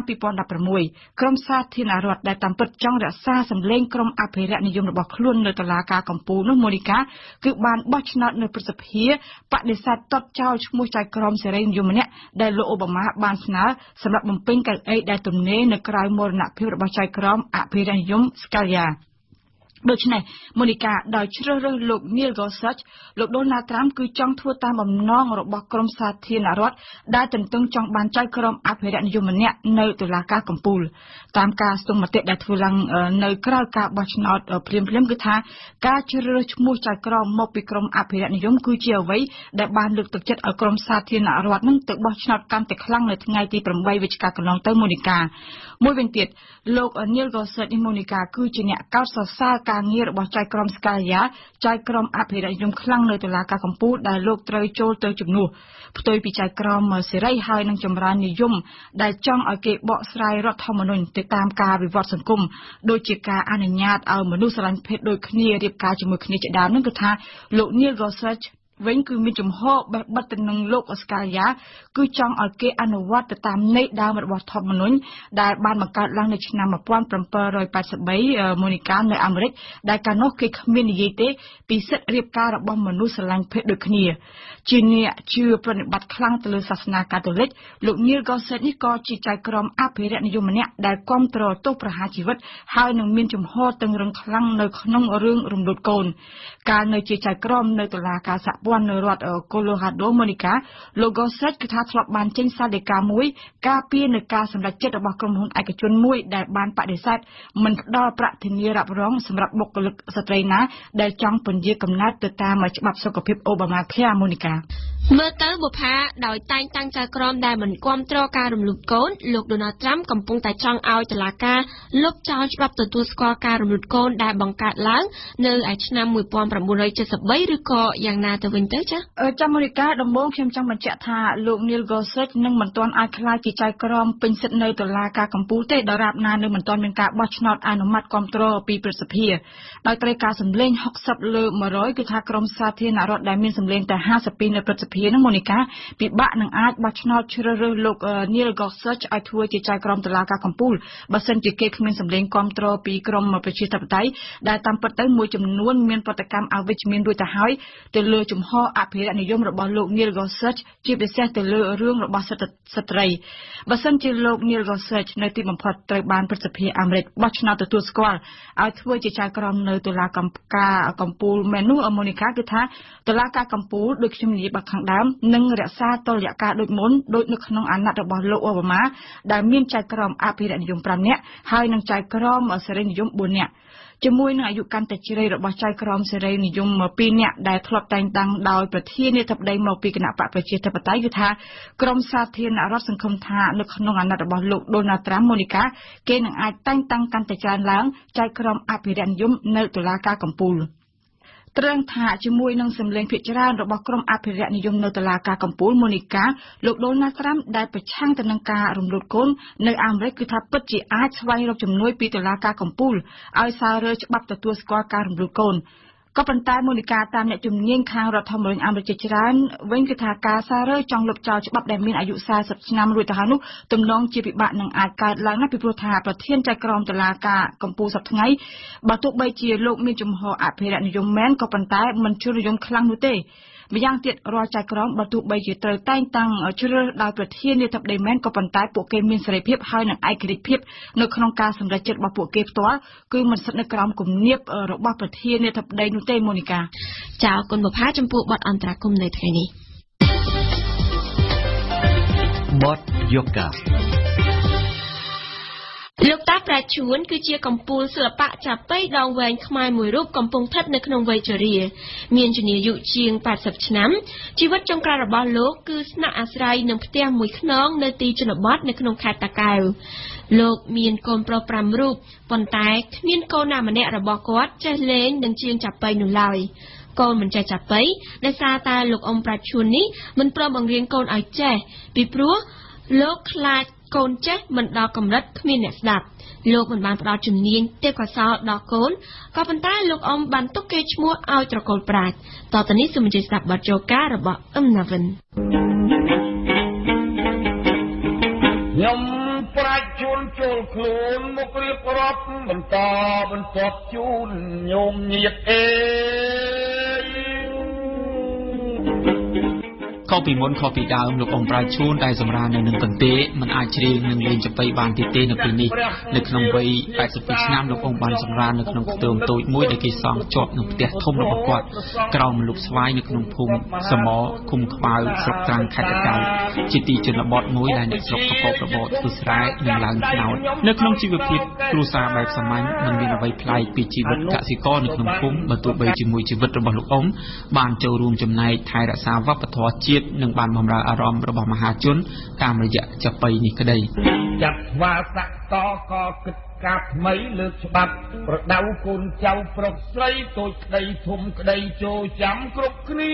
2016ក្រុមសាធារណរដ្ឋដែលតាមពិតចង់រក្សាសម្លេងក្រុមអភិរក្សនិយមរបស់ខ្លួននៅតុលាការកំពូលនោះមូនីកាគឺបានបោះឆ្នោតនៅព្រឹទ្ធសភាបដិសេធទាត់ចោលឈ្មោះចៅក្រមសេរីនិយមម្នាក់ដែលលោកអូបាម៉ាបានស្នើសម្រាប់បំពេញកៅអីដែលទំនេរនៅក្រៅមរណភាពរបស់ចៅក្រមអភិរក្សនិយមស្កាយ៉ាដូច្នេះមូនីកាដោយជ្រើសរើសលោក Neil Gorsuch លោក Donald Trump គឺចង់ធ្វើតាមបំណងរបស់ក្រុមសាធារណរដ្ឋដែលទន្ទឹងចង់បានចៅក្រមអភិរក្សនិយមម្នាក់នៅតុលាការកំពូលតាមការស្ទង់មតិដែលធ្វើឡើងនៅក្រៅការបោះឆ្នោតភ្លាមៗគឺថាការជ្រើសរើសឈ្មោះចៅក្រមមកពីក្រុមអភិរក្សនិយមគឺជាអ្វីដែលបានលើកទឹកចិត្តឲ្យក្រុមសាធារណរដ្ឋនឹងទៅបោះឆ្នោតកាន់តែខ្លាំងនៅថ្ងៃទី8វិច្ឆិកាកន្លងទៅមូនីកាមួយវិញទៀតលោក Neil Gorsuch នេះមូនីកាគឺជាអ្នកកោតសរសើរការងាររបស់ចៅក្រមស្កាយ៉ាចៅក្រមអភិរក្សនិយមខ្លាំងនៅតុលាការកំពូលដែលលោកត្រូវចូលទៅជំនួសផ្ទុយពីចៅក្រមសេរីហើយនឹងចម្រើននិយមដែលចង់ឲ្យគេបកស្រាយរដ្ឋធម្មនុញ្ញទៅតាមការវិវត្តសង្គមដូចជាការអនុញ្ញាតឲ្យមនុស្សស្រឡាញ់ភេទដូចគ្នារៀបការជាមួយគ្នាជាដើមនឹងគឺថាលោក Neil Gorsuchវិញគឺមានចំហបេះបិទទៅនឹងលោកស្កាយ៉ាគឺចង់ឲ្យគេអនុវត្តទៅតាមន័យដើមរបស់ធម្មនុញ្ញដែលបានបង្កើតឡើងនៅឆ្នាំ1783មូនីកានៅអាមេរិកដែលកាលនោះគេគ្មាននិយាយទេពីសិទ្ធិរៀបការរបស់មនុស្សស្រឡាញ់ភេទដូចគ្នាជាអ្នកជឿប្រណិប័តខ្លាំងទៅលើសាសនាកាតូលិកលោក Neil Gorsuch នេះក៏ជាចៅក្រមអភិរក្សនិយមម្នាក់ដែលគាំទ្រទោសប្រហារជីវិតហើយនឹងមានចំហតឹងរឹងខ្លាំងនៅក្នុងរឿងរំលូតកូនកាលនៅជាចៅក្រមនៅតុលាការសហព័ន្ធនៅរដ្ឋ Colorado មូនីកាលោក Gorsuch គឺថាធ្លាប់បានចេញសារដីកាមួយការពារនៅការសម្រេចចិត្តរបស់ក្រុមហ៊ុនឯកជនមួយដែលបានបដិសេធមិនផ្ដល់ប្រាក់ធានារ៉ាប់រងសម្រាប់បុគ្គលិកស្ត្រីណាដែលចង់ពន្យាកំណើតទៅតាមច្បាប់សុខភាព Obamacare មូនីកាមើលទៅបុប្ផាដោយតែងតាំងចៅក្រមដែលមិនគាំទ្រការរំលោភកូនលោក Donald Trump កំពុងតែចង់ឲ្យតុលាការលុបចោលច្បាប់ទទួលស្គាល់ការរំលោភកូនដែលបង្កើតឡើងនៅឯឆ្នាំ1973ឬក៏យ៉ាងណាទៅវិញទៅចាមូនីកាដំបូងខ្ញុំចង់បញ្ជាក់ថាលោក Neil Gorsuch នឹងមិនទាន់អាចក្លាយជាចៅក្រមពេញសិទ្ធិនៅតុលាការកំពូលទេដរាបណានៅមិនទាន់មានការបោះឆ្នោតអនុម័តគាំទ្រពីព្រឹទ្ធសភាដោយត្រូវការសម្លេង60លើ100គឺថាក្រុមសាធារណរដ្ឋដែលមានសម្លេងតែ52នៅព្រឹទ្ធសភានឹងមូនីកាពិបាកនឹងអាចបោះឆ្នោតជ្រើសរើសលោក Neil Gorsuch ឲ្យធ្វើជាចៅក្រមតុលាការកំពូលបើសិនជាគេគ្មានសម្លេងគាំទ្រពីក្រុមប្រជាធិបតេយ្យដែលតាមពិតទៅមួយចំនួនមានប្រតិកម្មអវិជ្ជមានរួចទៅហើយទៅលើជំហរអភិរក្សនិយមរបស់លោក Neil Gorsuch ជាពិសេសទៅលើរឿងរបស់សិទ្ធិស្ត្រីបើសិនជាលោក Neil Gorsuch នៅទីបំផុតត្រូវបានព្រឹទ្ធសភាអាមេរិកបោះឆ្នោតទទួលស្គាល់ឲ្យធ្វើជាចៅក្រមនៅតុលាការកំពូលមែននោះមូនីកាគឺថាតុលាការកំពូលដូចខ្ញុំនិយាយបាត់ខាងខាងដើមនិងរក្សាតុល្យការដូចមុនដូចនៅក្នុងអាណត្តិរបស់លោកអូបាម៉ាដែលមានចៅក្រមអភិរក្សនិយម5នាក់ហើយនិងចៅក្រមសេរីនិយម4នាក់ជាមួយនឹងអាយុកាន់តែជ្រៅរបស់ចៅក្រមសេរីនិយម2នាក់ដែលធ្លាប់តែងតាំងដោយប្រធានាធិបតីមកពីគណៈបកប្រជាធិបតេយ្យគឺថាក្រមសាធារណរដ្ឋសង្ឃឹមថានៅក្នុងអាណត្តិរបស់លោកដូណាល់ត្រាំម៉ូនីកាគេនឹងអាចតែងតាំងកាន់តែច្រើនឡើងចៅក្រមអភិរក្សនិយមនៅតុលាការកំពូលត្រង់ថាជាមួយនឹងសម្លេងភាគច្រើនរបស់ក្រុមអភិរក្សនិយមនៅតុលាការកំពូលម៉ូនីកាលោកដូណាល់ត្រាំដែលប្រឆាំងទៅនឹងការរំលោភកូននៅអាមេរិកគឺថាពិតជាអាចស្វែងរកជំនួយពីតុលាការកំពូលឲ្យសាររើច្បាប់ទទួលស្គាល់ការរំលោភកូនក៏ប៉ុន្តែម៉ូនីកាតាមអ្នកជំនាញខាងរដ្ឋធម្មនុញ្ញអាមេរិកជាច្រើនវិញគឺថាការសាររើចង់លុបចោលច្បាប់ដែលមានអាយុ40ឆ្នាំរួចទៅហើយនោះទំនងជាពិបាកនឹងអាចកើតឡើងណាពីព្រោះថាប្រធានចៅក្រមតុលាការកំពូលសប្តាហ៍ថ្ងៃបើទោះបីជាលោកមានជំហរអភិរក្សនិយមមែនក៏ប៉ុន្តែមិនជួលនិយមខ្លាំងនោះទេម្យ៉ាងទៀតរាល់ចៅក្រមបើទោះបីជាត្រូវតែងតាំងជ្រើសរើសដោយប្រធានាធិបតីមែនក៏ប៉ុន្តែពួកគេមានសេរីភាពហើយនិងឯករាជ្យភាពនៅក្នុងការសម្រេចចិត្តរបស់ពួកគេផ្ទាល់គឺមិនស្ថិតនៅក្រោមគំនាបរបស់ប្រធានាធិបតីនោះទេម៉ូនីកាចាអរគុណបុប្ផាចំពោះបទអន្តរាគមន៍នៅថ្ងៃនេះបទយូហ្គាលោកតាប្រាឈួនគឺជាកំពូលសិល្បៈចាប៉ីដងវែងខ្មែរមួយរូបកំពុងស្ថិតនៅក្នុងវ័យជរាមានជំនាយុជាង80ឆ្នាំជីវិតចុងក្រោយរបស់លោកគឺស្នាក់អាស្រ័យនឹងផ្ទះមួយខ្នងនៅទីជនបទនៅក្នុងខេត្តតាកែវលោកមានកូនប្រុស5រូបប៉ុន្តែគ្មានកូនណាម្នាក់របស់គាត់ចេះលេងនឹងជាងចាប៉ីនោះឡើយកូនមិនចេះចាប៉ីដោយសារតែលោកអ៊ំប្រាឈួននេះមិនព្រមបង្រៀនកូនឲ្យចេះពីព្រោះលោកខ្លាចកូនចេះមិនដល់កម្រិតគ្មានអ្នកស្ដាប់លោកមិនបានផ្ដល់ជំនាញទេពកោសល្យដល់កូនក៏ប៉ុន្តែលោកអ៊ំបានទុកកេរ្តិ៍ឈ្មោះឲ្យត្រកូលប្រាជ្ញតទៅនេះសូមអញ្ជើញស្ដាប់បទយូហ្គារបស់អ៊ឹមណាវិនខ្ញុំប្រាជ្ញជួនចូលខ្លួនមករៀបរាប់បន្តបន្ទាប់ជូនញោមញាតិខុសពីមុនខុសពីដើមលោកអ៊ំប្រាឈួនដែលសម្រាលនៅនឹងកន្ទេលមិនអាចច្រៀងនិងលេងចាប៉ីបានទៀតទេនៅពេលនេះនៅក្នុងវ័យ82ឆ្នាំលោកអ៊ំបានសម្រាលនៅក្នុងខ្ទមតូចមួយដែលគេសង់ជាប់នឹងផ្ទះធំរបស់គាត់ក្រោមម្លប់ស្វាយនៅក្នុងភូមិសមឃុំខ្វៅស្រុកត្រាំងខេត្តតាកែវជាទីជនបទមួយដែលអ្នកស្រុកប្រកបរបរធ្វើស្រែនិងឡើងត្នោតនៅក្នុងជីវភាពគ្រួសារបែបសាមញ្ញមិនមានអ្វីប្លែកពីជីវិតកសិករនៅក្នុងភូមិបើទោះបីជាមួយជីវិតរបស់លោកអ៊ំបានចូលរួមចំណែកថែរក្សាវប្បធម៌ជាតិនឹងបានបម្រើអារម្មណ៍របស់មហាជនតាមរយៈចាប៉ីនេះក្តីចាត់ស្វាស័កតក៏គិតការថ្មីលើកច្បាប់ប្រដៅកូនចៅប្រុសស្រីតូចក្តីធំក្តីចូលចាំគ្រប់គ្នា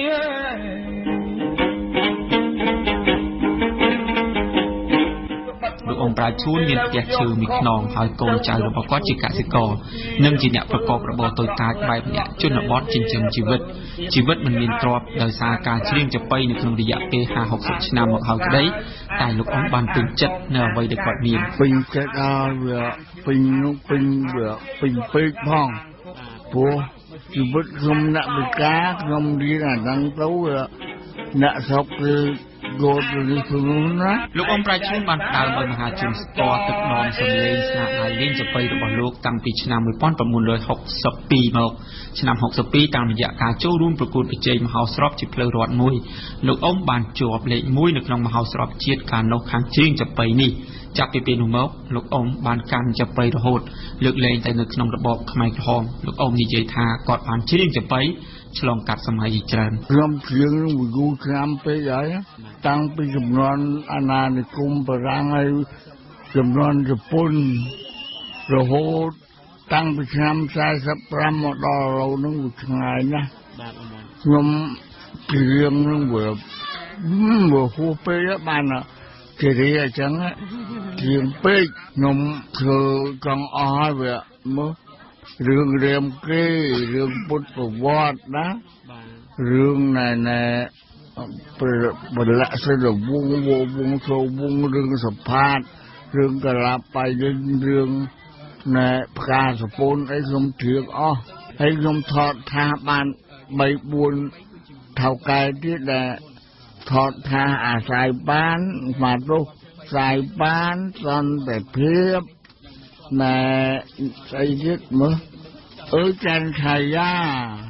លោកអ៊ំប្រាឈួនមានផ្ទះឈើមួយខ្នងហើយកូនចៅរបស់គាត់ជាកសិករនិងជាអ្នកប្រកបរបរតូចតាចបែបអ្នកជនបទចិញ្ចឹមជីវិតមិនមានទ្រព្យដោយសារការច្រៀងចាប៉ីនៅក្នុងរយៈពេល 50-60 ឆ្នាំមកហើយក្តីតែលោកអ៊ំបានពេញចិត្តនៅអ្វីដែលគាត់មានពេញចិត្តដល់វាពេញនោះពេញវាពេញពេកផងព្រោះជីវិតខ្ញុំអ្នកវិការខ្ញុំរៀនអាហ្នឹងទៅអ្នកស្រុកគឺលោកអ៊ំប្រាជ្ញបានផ្ដើមឲ្យមហាជនស្គាល់ទឹកនំសំឡេងស្នាដៃលេងចាប៉ីរបស់លោកតាំងពីឆ្នាំ1962មកឆ្នាំ62តាមរយៈការចូលរួមប្រកួតប្រជែងមហោស្រពជាផ្លូវរដ្ឋមួយលោកអ៊ំបានជាប់លេខ1នៅក្នុងមហោស្រពជាតិកាលនោះខាងជើងចាប៉ីនេះចាប់ពីពេលនោះមកលោកអ៊ំបានកាន់ចាប៉ីរហូតលើកលែងតែនៅក្នុងរបបខ្មែរក្រហមលោកអ៊ំនិយាយថាគាត់បានច្រៀងចាប៉ីឆ្លងកាត់សម័យជាច្រើនខ្ញុំច្រៀងនឹងយូរឆ្នាំពេកហើយតាំងពីចំនួនអាណានិគមបារាំងហើយចំនួនជប៉ុនរហូតតាំងពីឆ្នាំ45មកដល់ឥឡូវនឹងវាឆ្ងាយណាស់ខ្ញុំច្រៀងនឹងវាហួសពេកបានគេរីអញ្ចឹងច្រៀងពេកខ្ញុំធ្វើកង់អស់ហើយវាមើលរឿងរាមកេរ្តិ៍រឿងពុទ្ធប្រវត្តិណារឿងណែបលៈសិលវងចូលវងរឿងសផាតរឿងកលាបៃលិនរឿងណែផ្កាសពូនអីខ្ញុំច្រៀងអស់ហើយខ្ញុំថតថាបាន 3-4 ថៅកែទៀតដែលថតថាអាស្រ័យបានមកទោះខ្សែបានសន្តិភាពណែស្អីទៀតមើលចន្ទឆាយា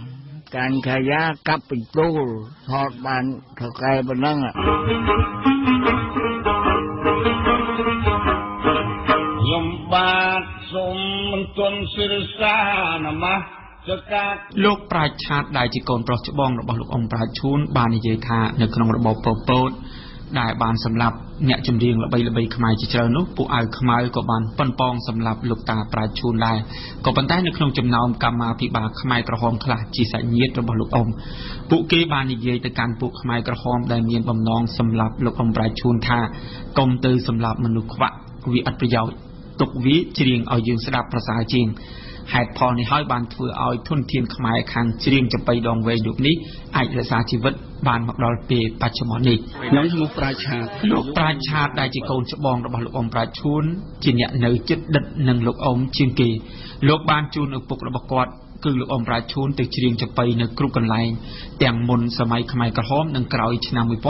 การขยะกับปิดตู้ทอดบานถกไก่บนนั่งยมบาทสมมันตนศิรษานะมะលោកប្រាជ្ញឆាតដែលជាកូនប្រុសច្បងរបស់លោកអ៊ំប្រាជ្ញឈូនបាននិយាយថានៅក្នុងរបបប៉ុលពតដែលបានសម្លាប់អ្នកចម្រៀងល្បីៗខ្មែរជាច្រើននោះពួកអាវខ្មៅក៏បានប៉ុនប៉ងសម្លាប់លោកតាប្រាជ្ញឈូនដែរក៏ប៉ុន្តែនៅក្នុងចំណោមកម្មាភិបាលខ្មែរក្រហមខ្លះជាសាច់ញាតិរបស់លោកអ៊ំពួកគេបាននិយាយទៅកាន់ពួកខ្មែរក្រហមដែលមានបំណងសម្លាប់លោកអ៊ំប្រាជ្ញឈូនថាកុំទៅសម្លាប់មនុស្សខ្វាក់វាអត់ប្រយោជន៍ទុកវាច្រៀងឲ្យយើងស្ដាប់ប្រសើរជាងហេតុផលនេះហើយបានធ្វើឲ្យធនធានខ្មែរខាងច្រៀងចំបៃដងវែងយុគនេះអាចរក្សាជីវិតបានមកដល់ពេលបច្ចុប្បន្ននេះខ្ញុំឈ្មោះប្រាជ្ញឆាតលោកប្រាជ្ញឆាតដែលជាកូនច្បងរបស់លោកអ៊ំប្រាជ្ញឈួនជាអ្នកនៅជិតដិតនឹងលោកអ៊ំជាងគេលោកបានជូនឪពុករបស់គាត់គឺលោកអ៊ំប្រាជ្ញឈួនទៅច្រៀងចំបៃនៅគ្រប់កន្លែងទាំងមុនសម័យខ្មែរក្រហមនិងក្រោយឆ្នាំ1979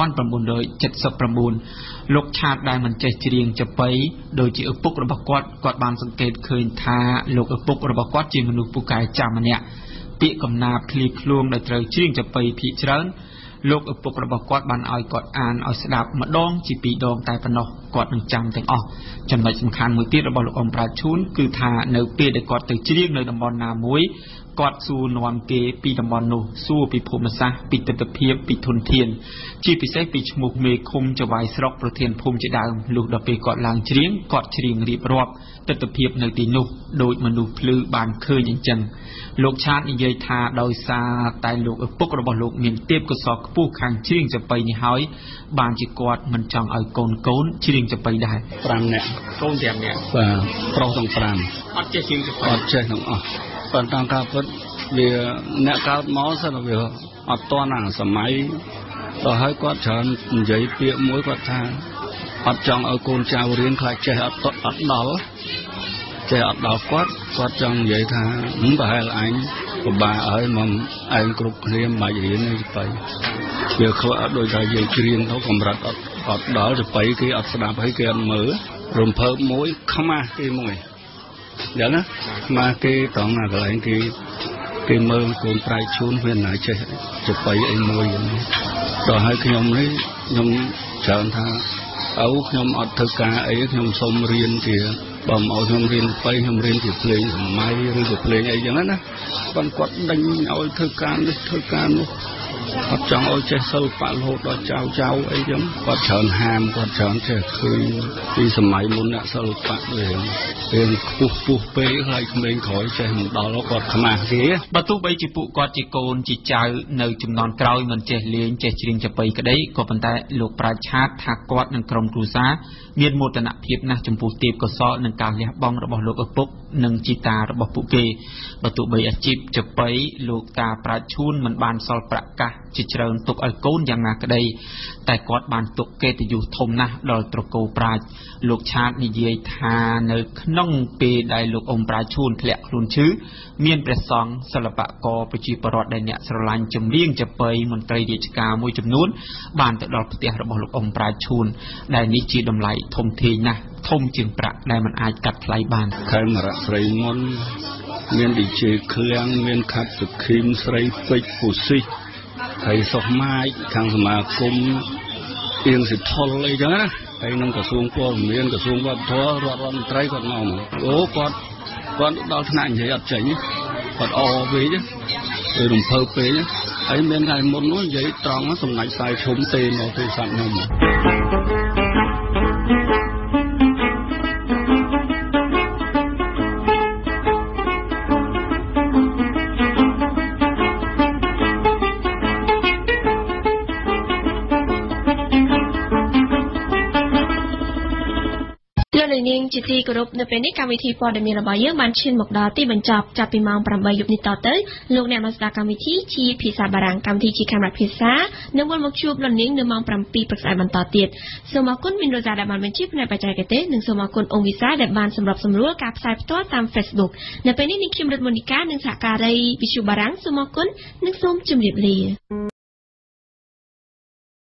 លោកឆាតដែលមិនចេះច្រៀងចំបៃដោយជាឪពុករបស់គាត់បានសង្កេតឃើញថាលោកឪពុករបស់គាត់ជាមនុស្សពូកែចាំម្នាក់ពាក្យកំណាព្យឃ្លីឃ្លួងដែលត្រូវច្រៀងចំបៃភាគច្រើនលោកឪពុករបស់គាត់បានឲ្យគាត់អានឲ្យស្ដាប់ម្ដងជាពីរដងតែប៉ុណ្ណោះគាត់នឹងចាំទាំងអស់ចំណុចសំខាន់មួយទៀតរបស់លោកអ៊ំប្រាជ្ញឈូនគឺថានៅពេលដែលគាត់ទៅច្រៀងនៅតំបន់ណាមួយគាត់សួរនាំគេពីតំបន់នោះសួរពីភូមិសាស្ត្រពីទិដ្ឋភាពពីធនធានជាពិសេសពីឈ្មោះមេឃុំចវាយស្រុកប្រធានភូមិជាដើមលុះដល់ពេលគាត់ឡើងច្រៀងគាត់ច្រៀងរៀបរាប់ទិដ្ឋភាពនៅទីនោះដោយមនុស្សភ្លឺបានឃើញអញ្ចឹងលោកឆាតនិយាយថាដោយសារតែលោកឪពុករបស់លោកមានទេពកោសល្យខ្ពស់ខាងច្រៀងចំបៃនេះហើយបានជាគាត់មិនចង់ឲ្យកូនច្រៀងចំបៃដែរ5នាក់កូន5នាក់បាទប្រុសទាំង5អត់ចេះច្រៀងចំបៃអត់ចេះទាំងអស់ប៉ុន្តែការពិតវាអ្នកកើតមកសិនវាអត់តណាសម័យដល់ហើយគាត់ច្រើននិយាយពាក្យមួយគាត់ថាអត់ចង់ឲ្យកូនចៅរៀនខ្លាចចេះអត់ដល់ចេះអត់ដល់គាត់ចង់និយាយថាប្រហែលអញពិបាកហើយមកឯងគ្រប់គ្នាមិនបាច់រៀនទេទៅវាខ្វះដោយតែយើងច្រៀងទៅកម្រិតអត់ដល់ទៅគេអត់ស្ដាប់ហើយគេអត់មើលរំភើបមួយខ្មាស់គេមួយយ៉ាងណាមកគេត្រង់ណាកន្លែងគេមើលកូនប្រាជ្ញឈូនវាណាចេះចបៃអីមួយយ៉ាងនេះដល់ហើយខ្ញុំនេះខ្ញុំច្រើនថាខ្ញុំអត់ធ្វើការអីខ្ញុំសូមរៀនជាបើមកឲ្យខ្ញុំរៀនបៃខ្ញុំរៀនជាភ្លេងសម័យឬក៏ភ្លេងអីយ៉ាងណាប៉ុន្តែគាត់ដេញឲ្យធ្វើការនេះធ្វើការនោះអត់ចង់ឲ្យចេះសិល្បៈរហូតដល់ចៅអីចឹងគាត់ច្រើនហាមគាត់ច្រើនចេះឃើញពីសម័យមុនអ្នកសិល្បៈរឿងខ្ពស់ពេកហើយក្មេងក្រោយចេះមិនដល់គាត់ខ្មាស់គេបើទោះបីជាពួកគាត់ជាកូនជាចៅនៅចំនួនក្រោយមិនចេះលេងចេះច្រៀងចំបៃក្តីក៏ប៉ុន្តែលោកប្រាជ្ញឆាតថាគាត់និងក្រុមគ្រួសារមានមោទនភាពណាស់ចំពោះទេពកោសល្យនិងការលះបង់របស់លោកឪពុកនិងជីតារបស់ពួកគេបើទោះបីអាជីពចំបៃលោកតាប្រាជ្ញឈូនមិនបានសល់ប្រាក់កាសជាច្រើនទុកឲ្យកូនយ៉ាងណាក្តីតែគាត់បានទុកកិត្តិយសធំណាស់ដល់ត្រកូលប្រាជ្ញលោកឆាតនិយាយថានៅក្នុងពេលដែលលោកអ៊ំប្រាជ្ញឈូនធ្លាក់ខ្លួនឈឺមានព្រះសង្ឃសិល្បករប្រជាពលរដ្ឋដែលអ្នកស្រឡាញ់ចម្រៀងចំបៃមន្ត្រីរាជការមួយចំនួនបានទៅដល់ផ្ទះរបស់លោកអ៊ំប្រាជ្ញឈូនដែលនេះជាតម្លៃធំធេងណាស់ធំជាងប្រាក់ដែលមិនអាចកាត់ថ្លៃបានខេមរៈស្រីមុនមានឌីជេឃ្លាំងមានខាត់សុខីមស្រីពេជ្រពូស៊ីហើយសុខម៉ាយខាងសមាគមអៀងសិទ្ធុលអីចឹងណាហើយនឹងក្រសួងព័ត៌មានក្រសួងវប្បធម៌រដ្ឋមន្ត្រីគាត់មកគាត់ដល់ថ្នាក់និយាយអត់ចេញគាត់អពេកទៅរំភើបពេកហើយមានថ្ងៃមុននោះនិយាយត្រង់សម្ដេចសាយឈុំទេនៅទូរស័ព្ទខ្ញុំនាងជាទីគោរពនៅពេលនេះកម្មវិធីព័ត៌មានរបស់យើងបានឈានមកដល់ទីបញ្ចប់ចាប់ពីម៉ោង 8 យប់នេះតទៅលោកអ្នកមកស្ដាប់កម្មវិធីជាភាសាបារាំងកម្មវិធីជាកាមេរ៉ាភាសានឹងវិលមកជួបលោកនាងនៅម៉ោង 7 ព្រឹកស្អែកបន្តទៀតសូមអរគុណមានរ៉ូសាដែលបានបញ្ជាផ្នែកបច្ចេកទេសនិងសូមអរគុណអង្គវិសាដែលបានសម្របសម្រួលការផ្សាយផ្ទាល់តាម Facebook នៅពេលនេះនាងខ្ញុំរិទ្ធមូនីកានិងសហការីវិទ្យុបារាំងសូមអរគុណនិងសូមជម្រាបលា